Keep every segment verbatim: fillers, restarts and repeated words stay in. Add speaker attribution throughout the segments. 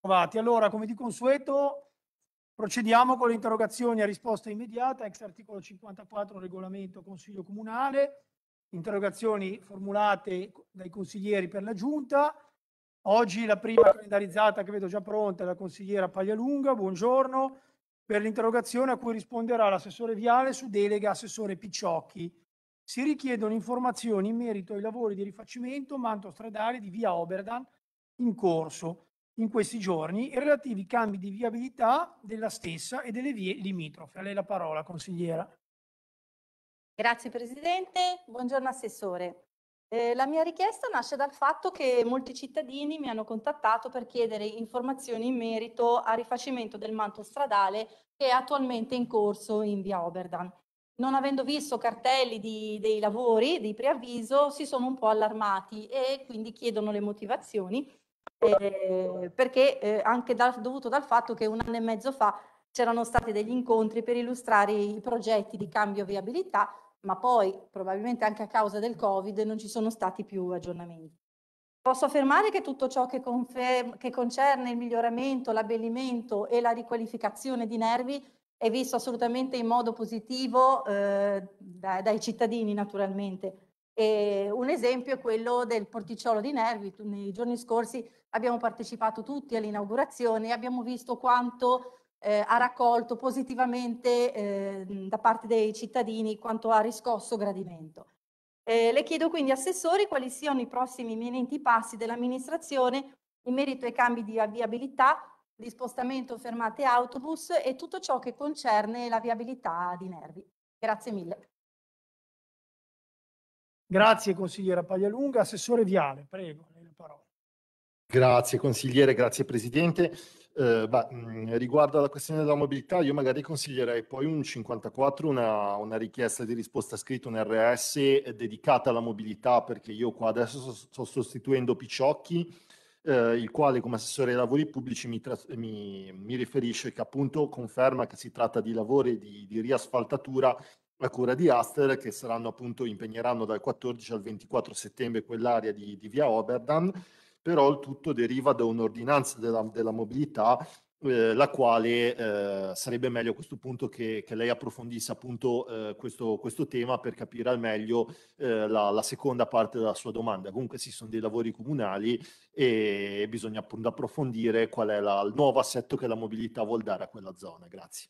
Speaker 1: Trovati. Allora, come di consueto, procediamo con le interrogazioni a risposta immediata, ex articolo cinquantaquattro regolamento Consiglio Comunale, interrogazioni formulate dai consiglieri per la Giunta. Oggi la prima calendarizzata che vedo già pronta è la consigliera Paglialunga, buongiorno, per l'interrogazione a cui risponderà l'assessore Viale su delega assessore Picciocchi. Si richiedono informazioni in merito ai lavori di rifacimento manto stradale di via Oberdan in corso in questi giorni e relativi cambi di viabilità della stessa e delle vie limitrofe. A lei la parola, consigliera.
Speaker 2: Grazie Presidente, buongiorno Assessore. Eh, la mia richiesta nasce dal fatto che molti cittadini mi hanno contattato per chiedere informazioni in merito al rifacimento del manto stradale che è attualmente in corso in via Oberdan. Non avendo visto cartelli di, dei lavori, di preavviso, si sono un po' allarmati e quindi chiedono le motivazioni, eh, perché eh, anche dal, dovuto dal fatto che un anno e mezzo fa c'erano stati degli incontri per illustrare i progetti di cambio viabilità, ma poi probabilmente anche a causa del Covid non ci sono stati più aggiornamenti. Posso affermare che tutto ciò che, che concerne il miglioramento, l'abbellimento e la riqualificazione di Nervi è visto assolutamente in modo positivo eh, da, dai cittadini naturalmente. E un esempio è quello del porticciolo di Nervi. Nei giorni scorsi abbiamo partecipato tutti all'inaugurazione e abbiamo visto quanto eh, ha raccolto positivamente eh, da parte dei cittadini, quanto ha riscosso gradimento. Eh, le chiedo quindi, Assessori, quali siano i prossimi imminenti passi dell'amministrazione in merito ai cambi di viabilità, di spostamento fermate autobus e tutto ciò che concerne la viabilità di Nervi. Grazie mille.
Speaker 1: Grazie consigliera Paglialunga. Assessore Viale, prego, lei la parola.
Speaker 3: Grazie consigliere, grazie Presidente. Eh, bah, mh, riguardo alla questione della mobilità, io magari consiglierei poi un cinquantaquattro, una, una richiesta di risposta scritta, un R S dedicata alla mobilità, perché io qua adesso sto, sto sostituendo Picciocchi, eh, il quale come assessore ai lavori pubblici mi, mi, mi riferisce che appunto conferma che si tratta di lavori di, di riasfaltatura a cura di Aster, che saranno appunto, impegneranno dal quattordici al ventiquattro settembre quell'area di, di via Oberdan. Però il tutto deriva da un'ordinanza della, della mobilità, eh, la quale eh, sarebbe meglio a questo punto che, che lei approfondisse appunto eh, questo, questo tema per capire al meglio eh, la, la seconda parte della sua domanda. Comunque sì, sono dei lavori comunali e bisogna appunto approfondire qual è la, il nuovo assetto che la mobilità vuol dare a quella zona. Grazie.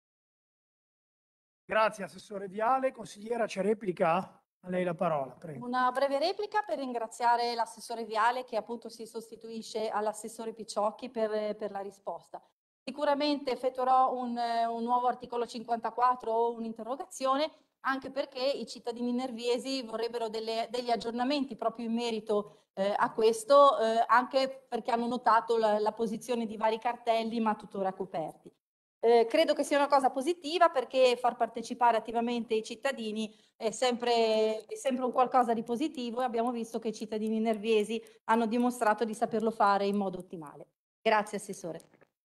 Speaker 1: Grazie Assessore Viale. Consigliera, c'è replica? A lei la parola, prego.
Speaker 2: Una breve replica per ringraziare l'assessore Viale che appunto si sostituisce all'assessore Picciocchi per, per la risposta. Sicuramente effettuerò un, un nuovo articolo cinquantaquattro o un'interrogazione, anche perché i cittadini nerviesi vorrebbero delle, degli aggiornamenti proprio in merito eh, a questo, eh, anche perché hanno notato la, la posizione di vari cartelli ma tuttora coperti. Eh, credo che sia una cosa positiva perché far partecipare attivamente i cittadini è sempre, è sempre un qualcosa di positivo e abbiamo visto che i cittadini nerviesi hanno dimostrato di saperlo fare in modo ottimale. Grazie Assessore.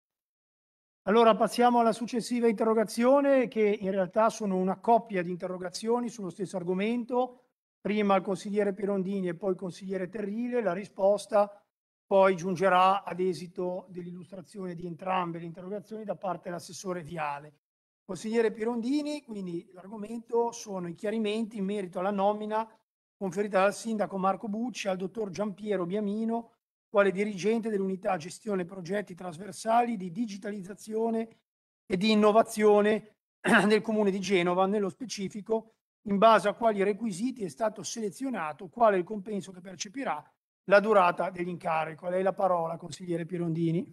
Speaker 1: Allora passiamo alla successiva interrogazione, che in realtà sono una coppia di interrogazioni sullo stesso argomento. Prima il consigliere Pirondini e poi il consigliere Terrile. La risposta poi giungerà ad esito dell'illustrazione di entrambe le interrogazioni da parte dell'assessore Viale. Consigliere Pirondini, quindi l'argomento sono i chiarimenti in merito alla nomina conferita dal sindaco Marco Bucci al dottor Giampiero Biamino quale dirigente dell'unità gestione progetti trasversali di digitalizzazione e di innovazione del Comune di Genova, nello specifico in base a quali requisiti è stato selezionato, quale il compenso che percepirà, la durata dell'incarico. A lei la parola, consigliere Pirondini.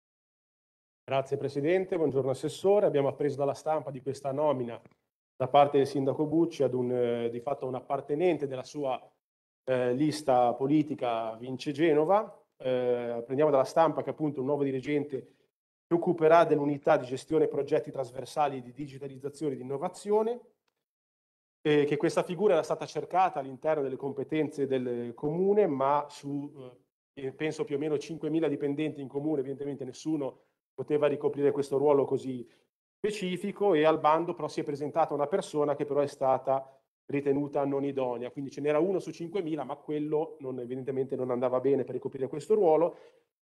Speaker 4: Grazie Presidente, buongiorno Assessore. Abbiamo appreso dalla stampa di questa nomina da parte del Sindaco Bucci ad un, eh, di fatto un appartenente della sua eh, lista politica Vince Genova. Eh, prendiamo dalla stampa che appunto un nuovo dirigente si occuperà dell'unità di gestione progetti trasversali di digitalizzazione e di innovazione, eh, che questa figura era stata cercata all'interno delle competenze del Comune, ma su eh, penso più o meno cinquemila dipendenti in Comune, evidentemente nessuno poteva ricoprire questo ruolo così specifico e al bando però si è presentata una persona che però è stata ritenuta non idonea, quindi ce n'era uno su cinquemila, ma quello non, evidentemente non andava bene per ricoprire questo ruolo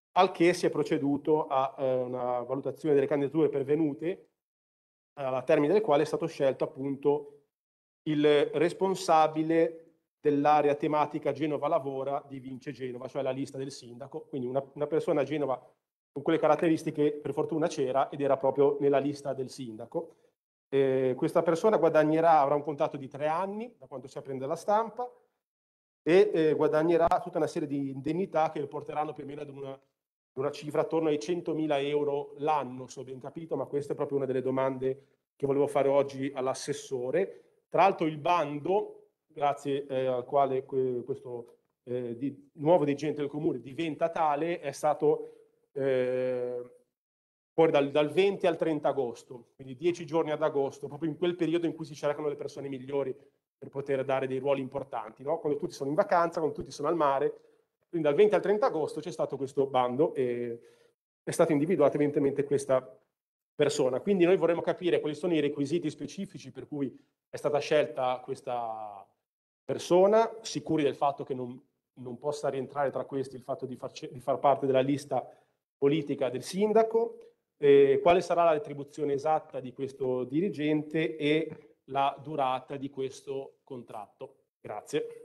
Speaker 4: al che si è proceduto a eh, una valutazione delle candidature pervenute, al termine del quale è stato scelto appunto il responsabile dell'area tematica Genova Lavora di Vince Genova, cioè la lista del sindaco, quindi una, una persona a Genova con quelle caratteristiche per fortuna c'era ed era proprio nella lista del sindaco. Eh, questa persona guadagnerà, avrà un contratto di tre anni, da quanto si apprende dalla stampa, e eh, guadagnerà tutta una serie di indennità che lo porteranno più o meno ad una, ad una cifra attorno ai centomila euro l'anno, se ho ben capito, ma questa è proprio una delle domande che volevo fare oggi all'assessore. Tra l'altro il bando, grazie eh, al quale que questo eh, di, nuovo dirigente del comune diventa tale, è stato eh, poi dal, dal venti al trenta agosto, quindi dieci giorni ad agosto, proprio in quel periodo in cui si cercano le persone migliori per poter dare dei ruoli importanti, no? Quando tutti sono in vacanza, quando tutti sono al mare. Quindi dal venti al trenta agosto c'è stato questo bando e è stata individuata evidentemente questa persona. Quindi noi vorremmo capire quali sono i requisiti specifici per cui è stata scelta questa persona, sicuri del fatto che non, non possa rientrare tra questi il fatto di far, di far parte della lista politica del sindaco, eh, quale sarà la retribuzione esatta di questo dirigente e la durata di questo contratto. Grazie.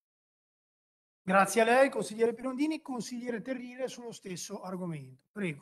Speaker 1: Grazie a lei, consigliere Pirondini. Consigliere Terrile sullo stesso argomento. Prego.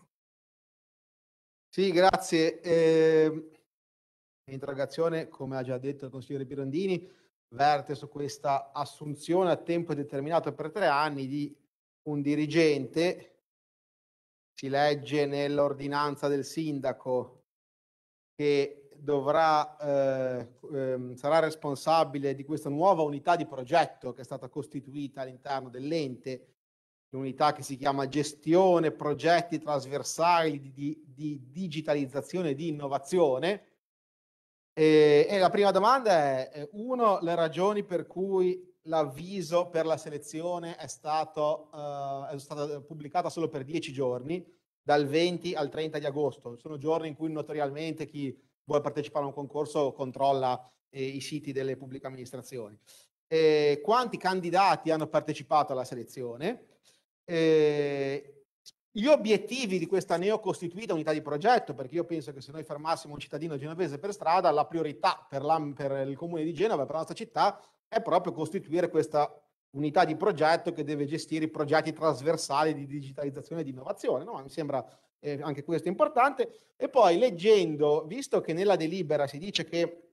Speaker 5: Sì, grazie. Eh, l'interrogazione, come ha già detto il consigliere Pirondini, verte su questa assunzione a tempo determinato per tre anni di un dirigente. Si legge nell'ordinanza del sindaco che dovrà, eh, ehm, sarà responsabile di questa nuova unità di progetto che è stata costituita all'interno dell'ente, l'unità che si chiama gestione progetti trasversali di, di, di digitalizzazione e di innovazione. E, e la prima domanda è, uno, le ragioni per cui l'avviso per la selezione è stato, uh, è stato pubblicato solo per dieci giorni, dal venti al trenta di agosto. Sono giorni in cui notoriamente chi vuole partecipare a un concorso controlla eh, i siti delle pubbliche amministrazioni. Eh, quanti candidati hanno partecipato alla selezione? Eh, gli obiettivi di questa neocostituita unità di progetto, perché io penso che se noi fermassimo un cittadino genovese per strada, la priorità per, la, per il comune di Genova, per la nostra città, è proprio costituire questa unità di progetto che deve gestire i progetti trasversali di digitalizzazione e di innovazione, no? Mi sembra eh, anche questo importante. E poi leggendo, visto che nella delibera si dice che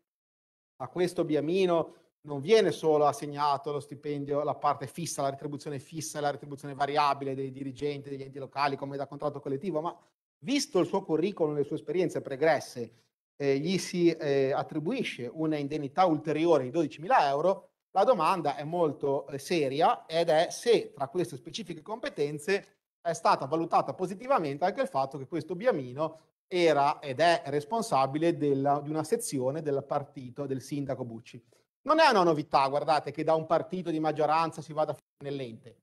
Speaker 5: a questo Biamino non viene solo assegnato lo stipendio, la parte fissa, la retribuzione fissa e la retribuzione variabile dei dirigenti degli enti locali come da contratto collettivo, ma visto il suo curriculum e le sue esperienze pregresse, eh, gli si eh, attribuisce una indennità ulteriore di dodicimila euro, la domanda è molto eh, seria ed è se tra queste specifiche competenze è stata valutata positivamente anche il fatto che questo Biamino era ed è responsabile della, di una sezione del partito del sindaco Bucci. Non è una novità, guardate, che da un partito di maggioranza si vada nell'ente.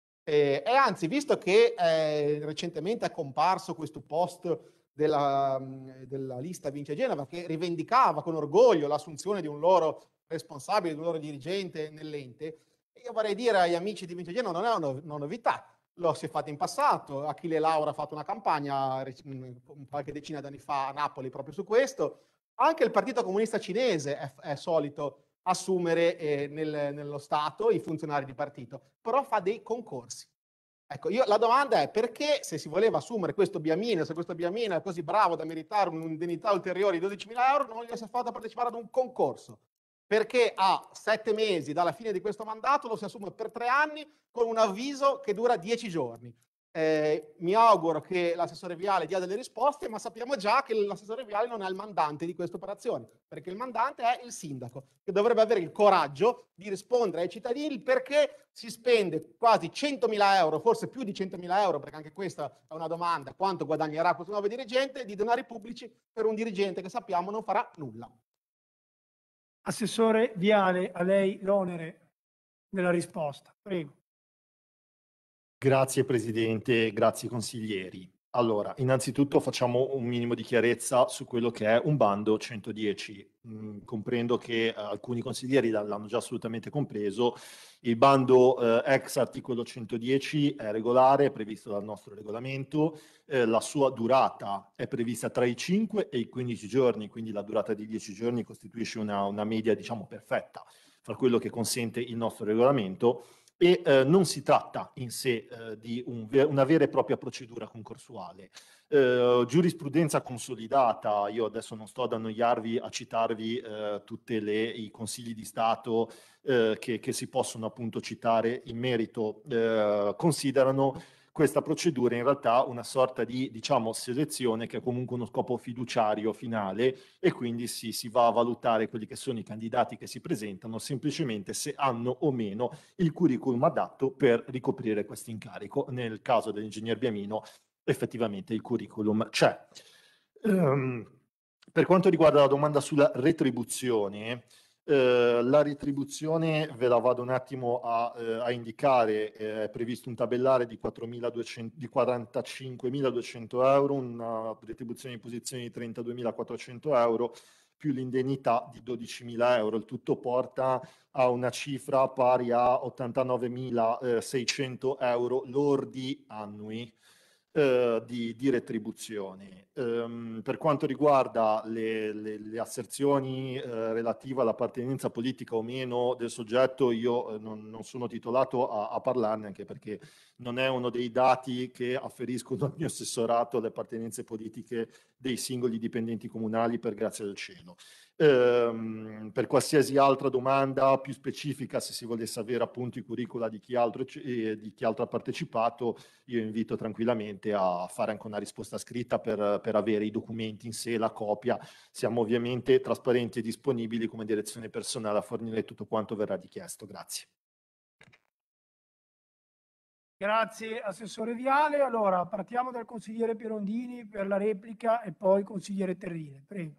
Speaker 5: Eh, e anzi, visto che eh, recentemente è comparso questo post della, della lista Vince Genova che rivendicava con orgoglio l'assunzione di un loro responsabile, di un loro dirigente nell'ente, io vorrei dire agli amici di Vince Genova non è una, una novità. Lo si è fatto in passato, Achille Laura ha fatto una campagna qualche decina d'anni fa a Napoli proprio su questo. Anche il Partito Comunista Cinese è, è solito assumere eh, nel, nello Stato i funzionari di partito, però fa dei concorsi. Ecco, io, la domanda è perché se si voleva assumere questo Biamino, se questo Biamino è così bravo da meritare un'indennità ulteriore di dodicimila euro, non gli si è fatto partecipare ad un concorso? Perché a sette mesi dalla fine di questo mandato lo si assume per tre anni con un avviso che dura dieci giorni. Eh, mi auguro che l'assessore Viale dia delle risposte, ma sappiamo già che l'assessore Viale non è il mandante di questa operazione, perché il mandante è il sindaco, che dovrebbe avere il coraggio di rispondere ai cittadini perché si spende quasi centomila euro, forse più di centomila euro, perché anche questa è una domanda, quanto guadagnerà questo nuovo dirigente, di denari pubblici per un dirigente che sappiamo non farà nulla.
Speaker 1: Assessore Viale, a lei l'onere della risposta. Prego.
Speaker 3: Grazie Presidente, grazie consiglieri. Allora, innanzitutto facciamo un minimo di chiarezza su quello che è un bando centodieci. Mm, comprendo che eh, alcuni consiglieri l'hanno già assolutamente compreso. Il bando eh, ex articolo centodieci è regolare, è previsto dal nostro regolamento. Eh, la sua durata è prevista tra i cinque e i quindici giorni, quindi la durata di dieci giorni costituisce una, una media, diciamo, perfetta fra quello che consente il nostro regolamento. E eh, non si tratta in sé eh, di un ver- una vera e propria procedura concorsuale. Eh, giurisprudenza consolidata, io adesso non sto ad annoiarvi a citarvi eh, tutti i consigli di Stato eh, che, che si possono appunto citare in merito, eh, considerano questa procedura in realtà una sorta di, diciamo, selezione che ha comunque uno scopo fiduciario finale, e quindi si, si va a valutare quelli che sono i candidati che si presentano semplicemente se hanno o meno il curriculum adatto per ricoprire questo incarico. Nel caso dell'ingegner Biamino effettivamente il curriculum c'è. Um, per quanto riguarda la domanda sulla retribuzione, eh, la retribuzione ve la vado un attimo a, eh, a indicare. Eh, è previsto un tabellare di, di quarantacinquemiladuecento euro, una retribuzione di posizione di trentaduemilaquattrocento euro, più l'indennità di dodicimila euro. Il tutto porta a una cifra pari a ottantanovemilaseicento euro lordi annui eh, di, di retribuzione. Um, per quanto riguarda le, le, le asserzioni eh, relative all'appartenenza politica o meno del soggetto, io eh, non, non sono titolato a, a parlarne, anche perché non è uno dei dati che afferiscono al mio assessorato le appartenenze politiche dei singoli dipendenti comunali, per grazia del cielo. Ehm, per qualsiasi altra domanda più specifica, se si volesse avere appunto i curricula di chi altro, eh, di chi altro ha partecipato, io invito tranquillamente a fare anche una risposta scritta per, per avere i documenti in sé, la copia. Siamo ovviamente trasparenti e disponibili come direzione personale a fornire tutto quanto verrà richiesto. Grazie.
Speaker 1: Grazie Assessore Viale. Allora partiamo dal consigliere Pirondini per la replica e poi consigliere Terrine. Prego.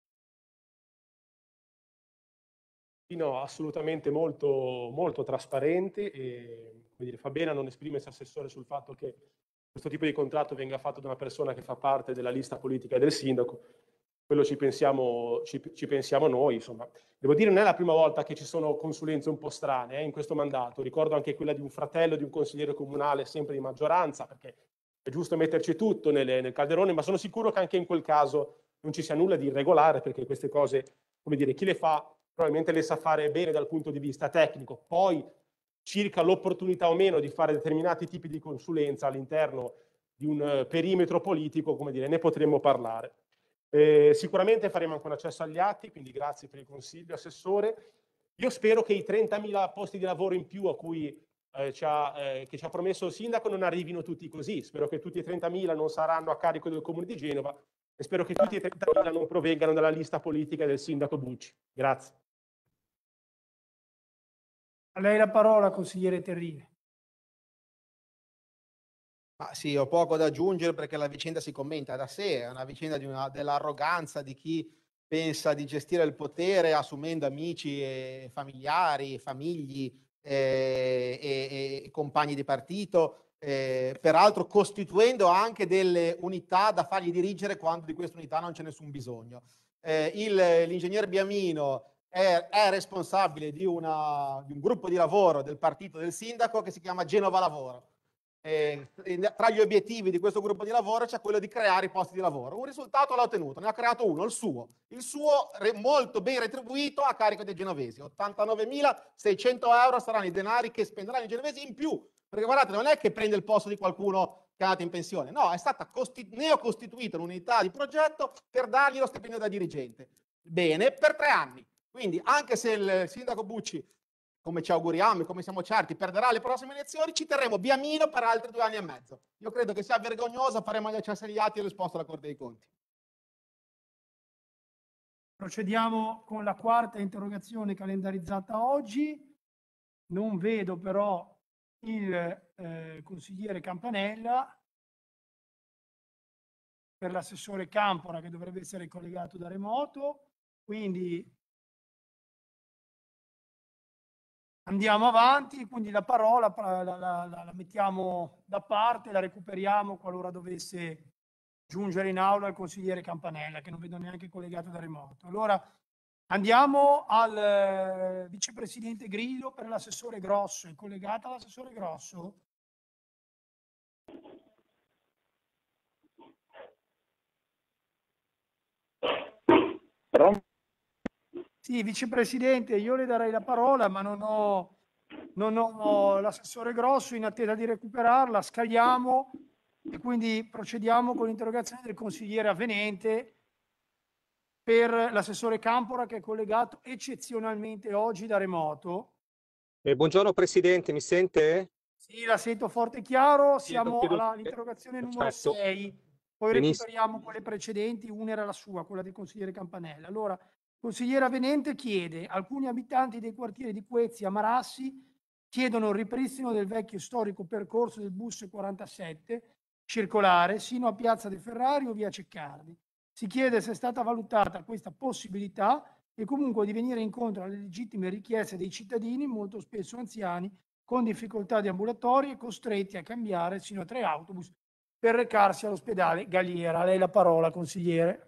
Speaker 4: No, assolutamente molto, molto trasparente, e come dire, fa bene a non esprimersi assessore sul fatto che questo tipo di contratto venga fatto da una persona che fa parte della lista politica del sindaco. Quello ci pensiamo, ci, ci pensiamo noi, insomma. Devo dire, non è la prima volta che ci sono consulenze un po' strane eh, in questo mandato. Ricordo anche quella di un fratello di un consigliere comunale, sempre di maggioranza, perché è giusto metterci tutto nel, nel calderone, ma sono sicuro che anche in quel caso non ci sia nulla di irregolare, perché queste cose, come dire, chi le fa probabilmente le sa fare bene dal punto di vista tecnico. Poi, circa l'opportunità o meno di fare determinati tipi di consulenza all'interno di un uh, perimetro politico, come dire, ne potremmo parlare. Eh, sicuramente faremo anche un accesso agli atti, quindi grazie per il consiglio, Assessore. Io spero che i trentamila posti di lavoro in più a cui, eh, ci ha, eh, che ci ha promesso il Sindaco non arrivino tutti così. Spero che tutti i trentamila non saranno a carico del Comune di Genova, e spero che tutti i trentamila non provengano dalla lista politica del Sindaco Bucci. Grazie.
Speaker 1: A lei la parola, consigliere Terrine.
Speaker 5: Ma sì, ho poco da aggiungere perché la vicenda si commenta da sé, è una vicenda di una, dell'arroganza di chi pensa di gestire il potere assumendo amici e familiari, famigli eh, e, e compagni di partito, eh, peraltro costituendo anche delle unità da fargli dirigere quando di queste unità non c'è nessun bisogno. Eh, il, l'ingegner Biamino è, è responsabile di, una, di un gruppo di lavoro del partito del sindaco che si chiama Genova Lavoro. Eh, tra gli obiettivi di questo gruppo di lavoro c'è quello di creare i posti di lavoro. Un risultato l'ha ottenuto, ne ha creato uno, il suo. Il suo molto ben retribuito a carico dei genovesi. ottantanovemilaseicento euro saranno i denari che spenderanno i genovesi in più. Perché guardate, non è che prende il posto di qualcuno che è andato in pensione. No, è stata costi- neocostituita un'unità di progetto per dargli lo stipendio da dirigente. Bene, per tre anni. Quindi anche se il sindaco Bucci, come ci auguriamo e come siamo certi, perderà le prossime elezioni, ci terremo Biamino per altri due anni e mezzo. Io credo che sia vergognosa, faremo gli accessi agli atti e l'esposto alla Corte dei Conti.
Speaker 1: Procediamo con la quarta interrogazione calendarizzata oggi. Non vedo però il eh, consigliere Campanella. Per l'assessore Campora, che dovrebbe essere collegato da remoto. Quindi Andiamo avanti, quindi la parola la, la, la, la mettiamo da parte, la recuperiamo qualora dovesse giungere in aula il consigliere Campanella, che non vedo neanche collegato da remoto. Allora andiamo al eh, vicepresidente Grillo per l'assessore Grosso. È collegata l'assessore Grosso? Sì, vicepresidente, io le darei la parola, ma non ho, non ho l'assessore Grosso, in attesa di recuperarla, scaliamo e quindi procediamo con l'interrogazione del consigliere avvenente per l'assessore Campora, che è collegato eccezionalmente oggi da remoto.
Speaker 6: Eh, buongiorno Presidente, mi sente?
Speaker 1: Sì, la sento forte e chiaro.
Speaker 6: Sì, non
Speaker 1: Siamo
Speaker 6: chiedo-
Speaker 1: all'interrogazione numero
Speaker 6: Perfetto.
Speaker 1: sei, poi
Speaker 6: Benissimo.
Speaker 1: recuperiamo quelle precedenti, una era la sua, quella del consigliere Campanella. Allora, consigliere avvenente chiede: alcuni abitanti dei quartieri di Quezia, Marassi chiedono il ripristino del vecchio storico percorso del bus quarantasette circolare sino a Piazza De Ferrari o via Ceccardi. Si chiede se è stata valutata questa possibilità e comunque di venire incontro alle legittime richieste dei cittadini, molto spesso anziani, con difficoltà di ambulatorie, costretti a cambiare sino a tre autobus per recarsi all'ospedale Galliera. A lei la parola, consigliere.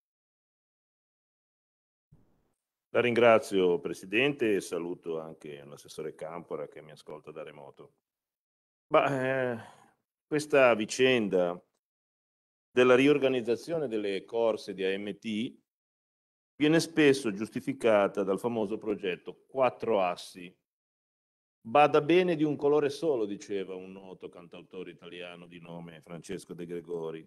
Speaker 7: La ringrazio Presidente e saluto anche l'assessore Campora che mi ascolta da remoto. Ma, eh, questa vicenda della riorganizzazione delle corse di A M T viene spesso giustificata dal famoso progetto Quattro Assi. Bada bene di un colore solo, diceva un noto cantautore italiano di nome Francesco De Gregori,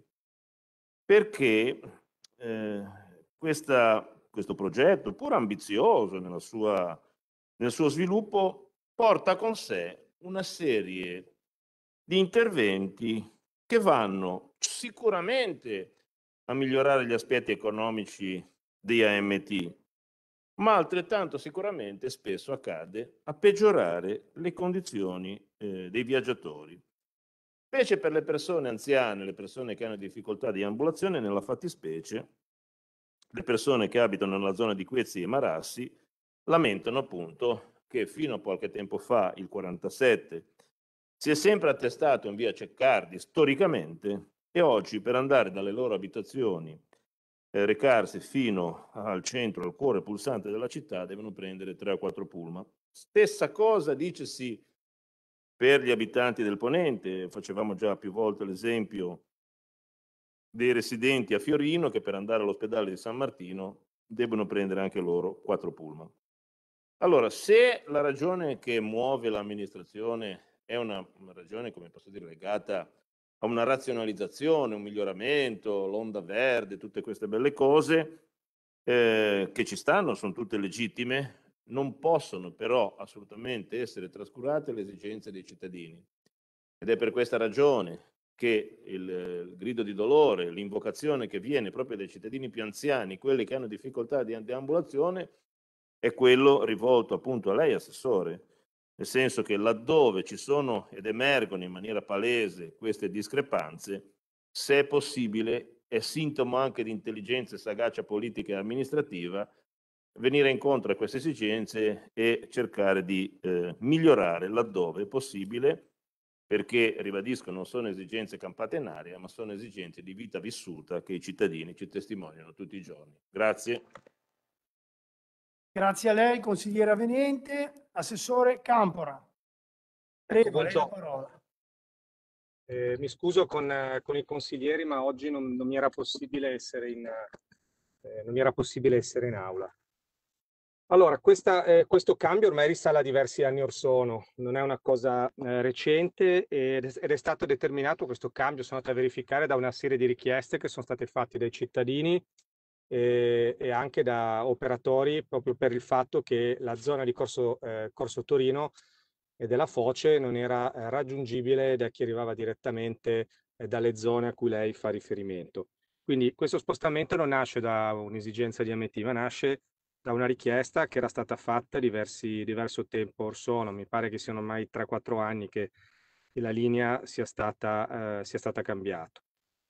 Speaker 7: perché eh, questa questo progetto, pur ambizioso nella sua, nel suo sviluppo, porta con sé una serie di interventi che vanno sicuramente a migliorare gli aspetti economici di A M T, ma altrettanto sicuramente spesso accade a peggiorare le condizioni eh, dei viaggiatori. Specie per le persone anziane, le persone che hanno difficoltà di ambulazione, nella fattispecie le persone che abitano nella zona di Quezia e Marassi lamentano appunto che fino a qualche tempo fa, il quarantasette, si è sempre attestato in via Ceccardi storicamente e oggi per andare dalle loro abitazioni e recarsi fino al centro, al cuore pulsante della città, devono prendere tre o quattro pullman. Stessa cosa dicesi per gli abitanti del Ponente. Facevamo già più volte l'esempio dei residenti a Fiorino che per andare all'ospedale di San Martino debbono prendere anche loro quattro pullman. Allora, se la ragione che muove l'amministrazione è una, una ragione, come posso dire, legata a una razionalizzazione, un miglioramento, l'onda verde, tutte queste belle cose eh, che ci stanno, sono tutte legittime, non possono però assolutamente essere trascurate le esigenze dei cittadini. Ed è per questa ragione che il, il grido di dolore, l'invocazione che viene proprio dai cittadini più anziani, quelli che hanno difficoltà di deambulazione, è quello rivolto appunto a lei, Assessore, nel senso che laddove ci sono ed emergono in maniera palese queste discrepanze, se è possibile, è sintomo anche di intelligenza e sagacia politica e amministrativa, venire incontro a queste esigenze e cercare di eh, migliorare laddove è possibile, perché, ribadisco, non sono esigenze campate in aria, ma sono esigenze di vita vissuta che i cittadini ci testimoniano tutti i giorni. Grazie.
Speaker 1: Grazie a lei, consigliere avvenente. Assessore Campora. Prego, a lei la parola.
Speaker 6: Eh, mi scuso con, eh, con i consiglieri, ma oggi non, non mi era possibile essere in, eh, non mi era possibile essere in aula. Allora, questa, eh, questo cambio ormai risale a diversi anni or sono, non è una cosa eh, recente ed è, ed è stato determinato questo cambio, sono andato a verificare, da una serie di richieste che sono state fatte dai cittadini e, e anche da operatori, proprio per il fatto che la zona di Corso, eh, Corso Torino e della Foce non era eh, raggiungibile da chi arrivava direttamente eh, dalle zone a cui lei fa riferimento. Quindi questo spostamento non nasce da un'esigenza di A M T, ma nasce da una richiesta che era stata fatta diversi, diverso tempo or sono. Mi pare che siano ormai tre quattro anni che la linea sia stata, eh, sia stata cambiata.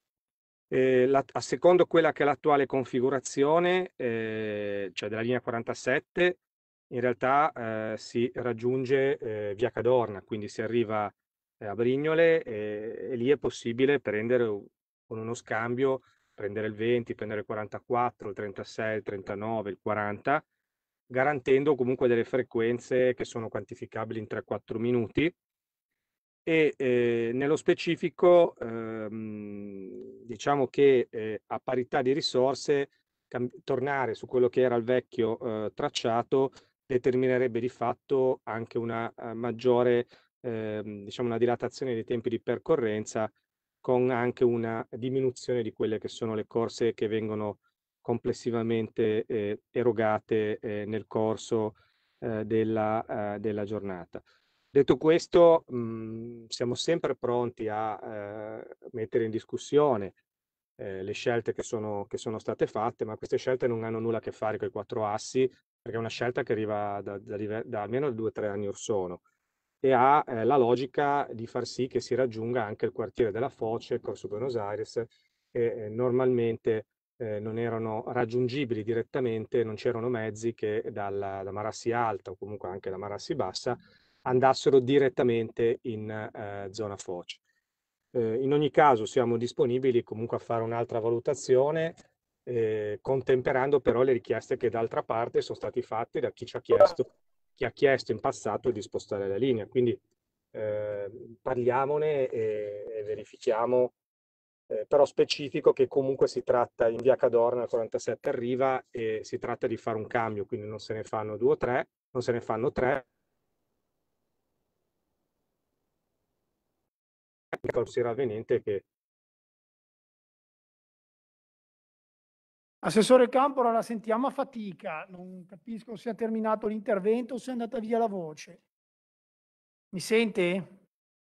Speaker 6: Eh, la, a secondo quella che è l'attuale configurazione, eh, cioè della linea quarantasette, in realtà eh, si raggiunge eh, via Cadorna, quindi si arriva eh, a Brignole e, e lì è possibile prendere con uno scambio, prendere il venti, prendere il quarantaquattro, il trentasei, il trentanove, il quaranta, garantendo comunque delle frequenze che sono quantificabili in tre quattro minuti. E eh, nello specifico ehm, diciamo che eh, a parità di risorse tornare su quello che era il vecchio eh, tracciato determinerebbe di fatto anche una uh, maggiore ehm, diciamo una dilatazione dei tempi di percorrenza, con anche una diminuzione di quelle che sono le corse che vengono complessivamente eh, erogate eh, nel corso eh, della, uh, della giornata. Detto questo, mh, siamo sempre pronti a eh, mettere in discussione eh, le scelte che sono, che sono state fatte, ma queste scelte non hanno nulla a che fare con i quattro assi, perché è una scelta che arriva da, da, da almeno due o tre anni or sono e ha eh, la logica di far sì che si raggiunga anche il quartiere della Foce, Corso Buenos Aires, che eh, normalmente eh, non erano raggiungibili direttamente, non c'erano mezzi che dalla, da Marassi Alta o comunque anche da Marassi Bassa andassero direttamente in eh, zona Foce. Eh, in ogni caso siamo disponibili comunque a fare un'altra valutazione, eh, contemperando però le richieste che d'altra parte sono state fatte da chi ci ha chiesto, chi ha chiesto in passato di spostare la linea. Quindi eh, parliamone e, e verifichiamo, eh, però specifico che comunque si tratta in via Cadorna quarantasette arriva e si tratta di fare un cambio, quindi non se ne fanno due o tre, non se ne fanno tre. Considera avvenente che
Speaker 1: Assessore Campora, la sentiamo a fatica, non capisco se ha terminato l'intervento o se è andata via la voce. Mi sente?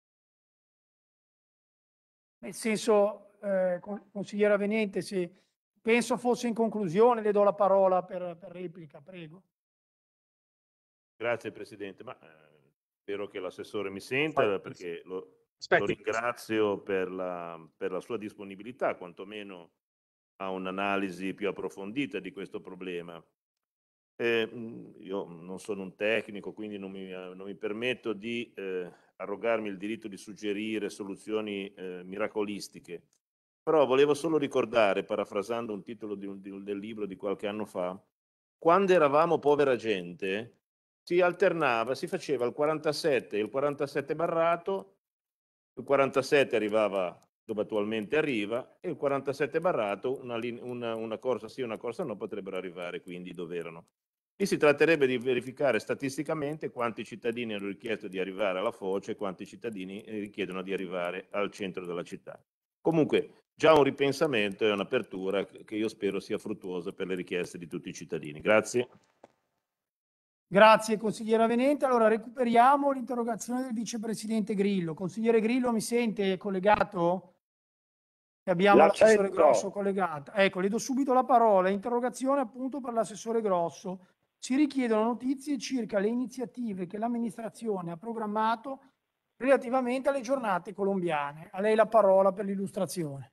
Speaker 1: Nel senso, eh, consigliera Venente, se penso fosse in conclusione, le do la parola per, per replica, prego.
Speaker 7: Grazie Presidente, ma eh, spero che l'assessore mi senta perché lo, lo
Speaker 6: Aspetti.
Speaker 7: ringrazio per la, per la sua disponibilità, quantomeno a un'analisi più approfondita di questo problema. Eh, io non sono un tecnico, quindi non mi, non mi permetto di eh, arrogarmi il diritto di suggerire soluzioni eh, miracolistiche, però volevo solo ricordare, parafrasando un titolo di un, di un, del libro di qualche anno fa, quando eravamo povera gente si alternava, si faceva il quarantasette e il quarantasette barrato, il quarantasette arrivava dove attualmente arriva e il quarantasette barrato, una, una, una corsa sì, una corsa no, potrebbero arrivare quindi dove erano. E si tratterebbe di verificare statisticamente quanti cittadini hanno richiesto di arrivare alla Foce e quanti cittadini richiedono di arrivare al centro della città. Comunque già un ripensamento e un'apertura che io spero sia fruttuosa per le richieste di tutti i cittadini. Grazie.
Speaker 1: Grazie consigliera Venente. Allora recuperiamo l'interrogazione del vicepresidente Grillo. Consigliere Grillo, mi sente collegato? E abbiamo l'assessore Grosso collegata. Ecco, le do subito la parola. Interrogazione appunto per l'assessore Grosso. Si richiedono notizie circa le iniziative che l'amministrazione ha programmato relativamente alle giornate colombiane. A lei la parola per l'illustrazione.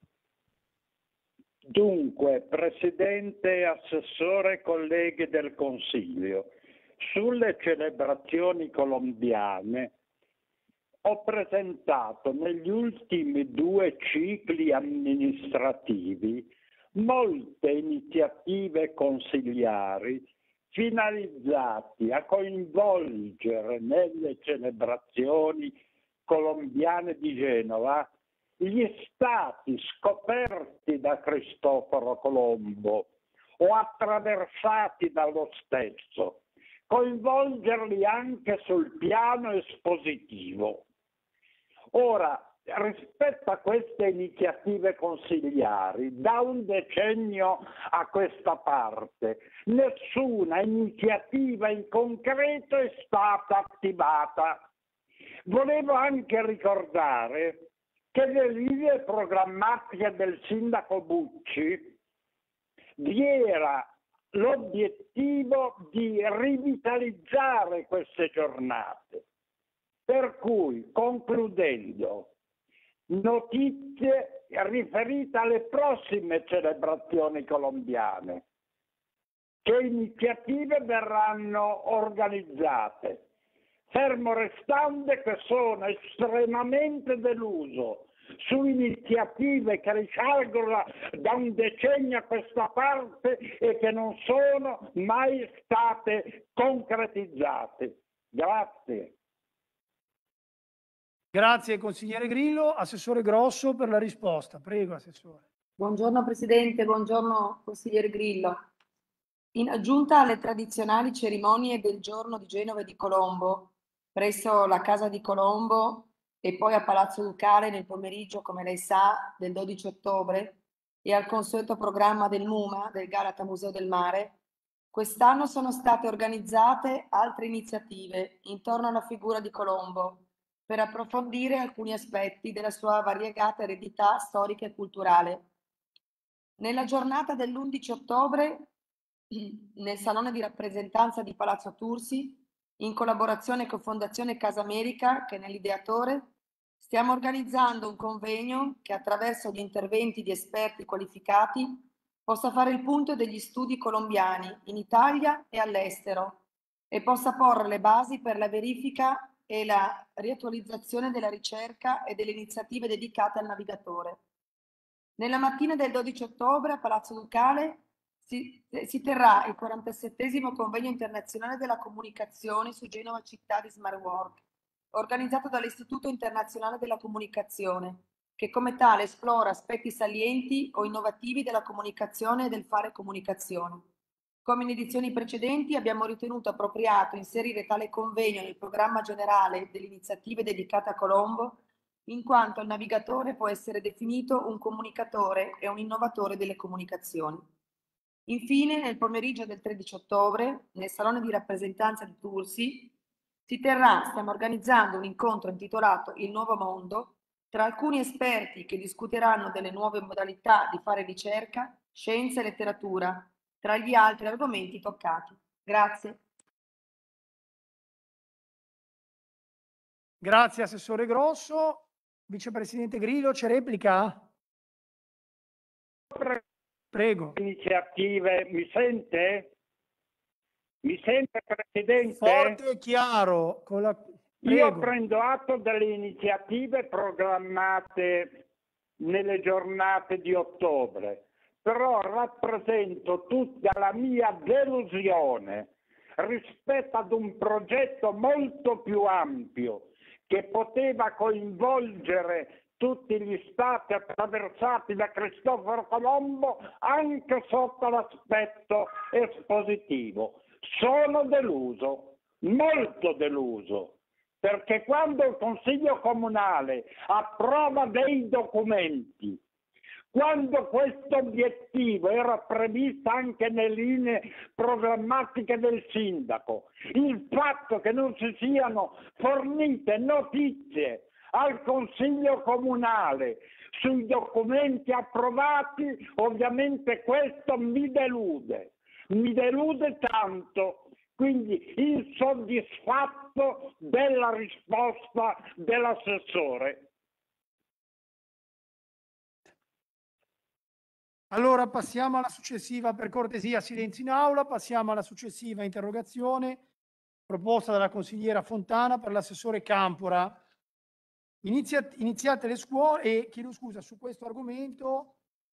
Speaker 8: Dunque, Presidente, Assessore, colleghi del Consiglio, sulle celebrazioni colombiane ho presentato negli ultimi due cicli amministrativi molte iniziative consigliari finalizzati a coinvolgere nelle celebrazioni colombiane di Genova gli stati scoperti da Cristoforo Colombo o attraversati dallo stesso, coinvolgerli anche sul piano espositivo. Ora, rispetto a queste iniziative consigliari, da un decennio a questa parte, nessuna iniziativa in concreto è stata attivata. Volevo anche ricordare che nelle linee programmatiche del sindaco Bucci vi era l'obiettivo di rivitalizzare queste giornate. Per cui, concludendo, notizie riferite alle prossime celebrazioni colombiane. che iniziative verranno organizzate, fermo restando che sono estremamente deluso su iniziative che risalgono da un decennio a questa parte e che non sono mai state concretizzate. Grazie.
Speaker 1: Grazie consigliere Grillo. Assessore Grosso per la risposta. Prego, Assessore.
Speaker 9: Buongiorno Presidente, buongiorno consigliere Grillo. In aggiunta alle tradizionali cerimonie del giorno di Genova e di Colombo, presso la Casa di Colombo e poi a Palazzo Ducale nel pomeriggio, come lei sa, del dodici ottobre, e al consueto programma del MUMA, del Galata Museo del Mare, quest'anno sono state organizzate altre iniziative intorno alla figura di Colombo per approfondire alcuni aspetti della sua variegata eredità storica e culturale. Nella giornata dell'undici ottobre, nel Salone di rappresentanza di Palazzo Tursi, in collaborazione con Fondazione Casa America, che è nell'ideatore, stiamo organizzando un convegno che attraverso gli interventi di esperti qualificati possa fare il punto degli studi colombiani in Italia e all'estero e possa porre le basi per la verifica e la riattualizzazione della ricerca e delle iniziative dedicate al navigatore. Nella mattina del dodici ottobre a Palazzo Ducale si, si terrà il quarantasettesimo convegno internazionale della comunicazione su Genova città di Smart Work, organizzato dall'Istituto Internazionale della Comunicazione, che come tale esplora aspetti salienti o innovativi della comunicazione e del fare comunicazione. Come in edizioni precedenti abbiamo ritenuto appropriato inserire tale convegno nel programma generale delle iniziative dedicate a Colombo, in quanto il navigatore può essere definito un comunicatore e un innovatore delle comunicazioni. Infine, nel pomeriggio del tredici ottobre, nel Salone di rappresentanza di Tursi, si terrà, stiamo organizzando un incontro intitolato Il Nuovo Mondo, tra alcuni esperti che discuteranno delle nuove modalità di fare ricerca, scienza e letteratura, tra gli altri argomenti toccati. Grazie.
Speaker 1: Grazie Assessore Grosso. Vicepresidente Grillo, c'è replica? Prego.
Speaker 8: Iniziative, mi sente? Mi sente, Presidente?
Speaker 1: Forte e chiaro. Con la...
Speaker 8: Io prendo atto delle iniziative programmate nelle giornate di ottobre, però rappresento tutta la mia delusione rispetto ad un progetto molto più ampio che poteva coinvolgere tutti gli stati attraversati da Cristoforo Colombo anche sotto l'aspetto espositivo. Sono deluso, molto deluso, perché quando il Consiglio Comunale approva dei documenti, quando questo obiettivo era previsto anche nelle linee programmatiche del sindaco, il fatto che non si siano fornite notizie al Consiglio Comunale sui documenti approvati, ovviamente questo mi delude, mi delude tanto, quindi insoddisfatto della risposta dell'assessore.
Speaker 1: Allora passiamo alla successiva, per cortesia, silenzio in aula, passiamo alla successiva interrogazione proposta dalla consigliera Fontana per l'assessore Campora. Inizia, iniziate le scuole e chiedo scusa su questo argomento,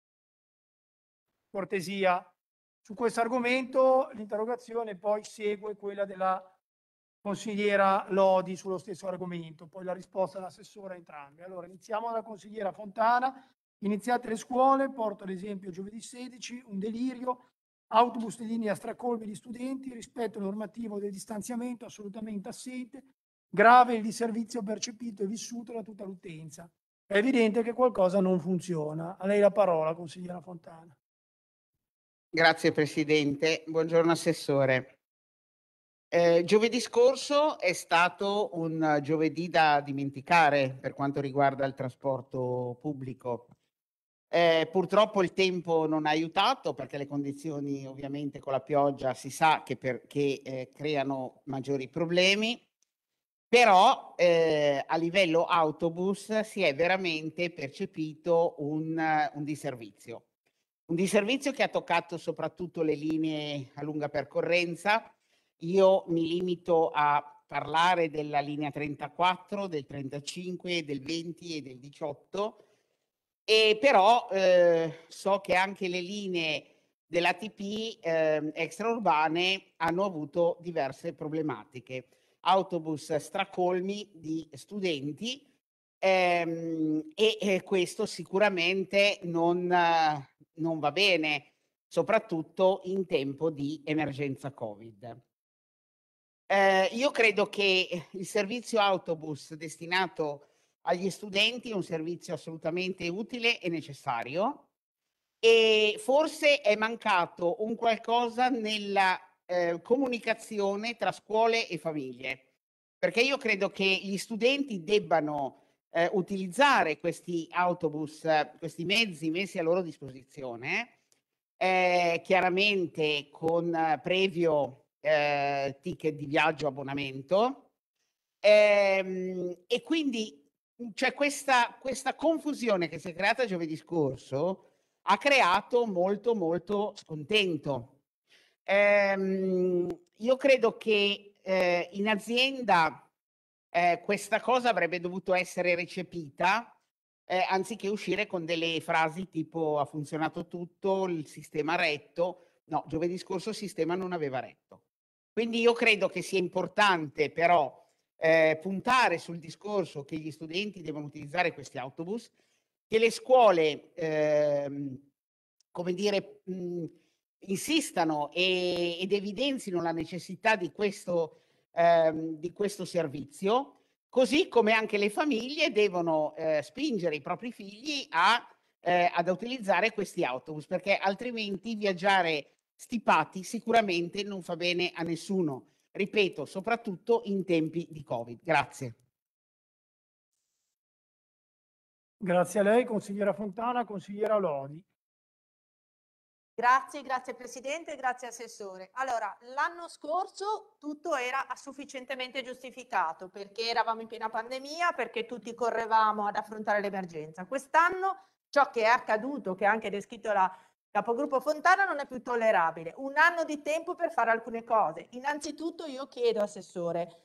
Speaker 1: cortesia, su questo argomento l'interrogazione poi segue quella della consigliera Lodi sullo stesso argomento, poi la risposta dell'assessore a entrambi. Allora iniziamo dalla consigliera Fontana. Iniziate le scuole, porto ad esempio giovedì sedici, un delirio, autobus di linea stracolmi di studenti, rispetto normativo del distanziamento assolutamente assente, grave il disservizio percepito e vissuto da tutta l'utenza. È evidente che qualcosa non funziona. A lei la parola, consigliera Fontana.
Speaker 10: Grazie Presidente, buongiorno Assessore. Eh, giovedì scorso è stato un giovedì da dimenticare per quanto riguarda il trasporto pubblico. Eh, purtroppo il tempo non ha aiutato perché le condizioni ovviamente con la pioggia si sa che, per, che eh, creano maggiori problemi, però eh, a livello autobus si è veramente percepito un, un disservizio. Un disservizio che ha toccato soprattutto le linee a lunga percorrenza. Io mi limito a parlare della linea trentaquattro, del trentacinque, del venti e del diciotto, e però eh, so che anche le linee dell'A T P eh, extraurbane hanno avuto diverse problematiche. Autobus stracolmi di studenti ehm, e, e questo sicuramente non, eh, non va bene, soprattutto in tempo di emergenza Covid. Eh, io credo che il servizio autobus destinato agli studenti è un servizio assolutamente utile e necessario, e forse è mancato un qualcosa nella eh, comunicazione tra scuole e famiglie, perché io credo che gli studenti debbano eh, utilizzare questi autobus, eh, questi mezzi messi a loro disposizione, eh, chiaramente con eh, previo eh, ticket di viaggio, abbonamento, ehm, e quindi c'è questa, questa confusione che si è creata giovedì scorso, ha creato molto molto scontento. Ehm, io credo che eh, in azienda eh, questa cosa avrebbe dovuto essere recepita eh, anziché uscire con delle frasi tipo ha funzionato tutto, il sistema ha retto. No, giovedì scorso il sistema non aveva retto. Quindi io credo che sia importante però eh, puntare sul discorso che gli studenti devono utilizzare questi autobus, che le scuole ehm, come dire, mh, insistano e, ed evidenzino la necessità di questo, ehm, di questo servizio, così come anche le famiglie devono eh, spingere i propri figli a, eh, ad utilizzare questi autobus, perché altrimenti viaggiare stipati sicuramente non fa bene a nessuno. Ripeto, soprattutto in tempi di Covid. Grazie.
Speaker 1: Grazie a lei, consigliera Fontana. Consigliera Lodi.
Speaker 2: Grazie, grazie Presidente, grazie Assessore. Allora, l'anno scorso tutto era sufficientemente giustificato perché eravamo in piena pandemia, perché tutti correvamo ad affrontare l'emergenza. Quest'anno ciò che è accaduto, che ha anche descritto la Capogruppo Fontana, non è più tollerabile. Un anno di tempo per fare alcune cose. Innanzitutto io chiedo, Assessore,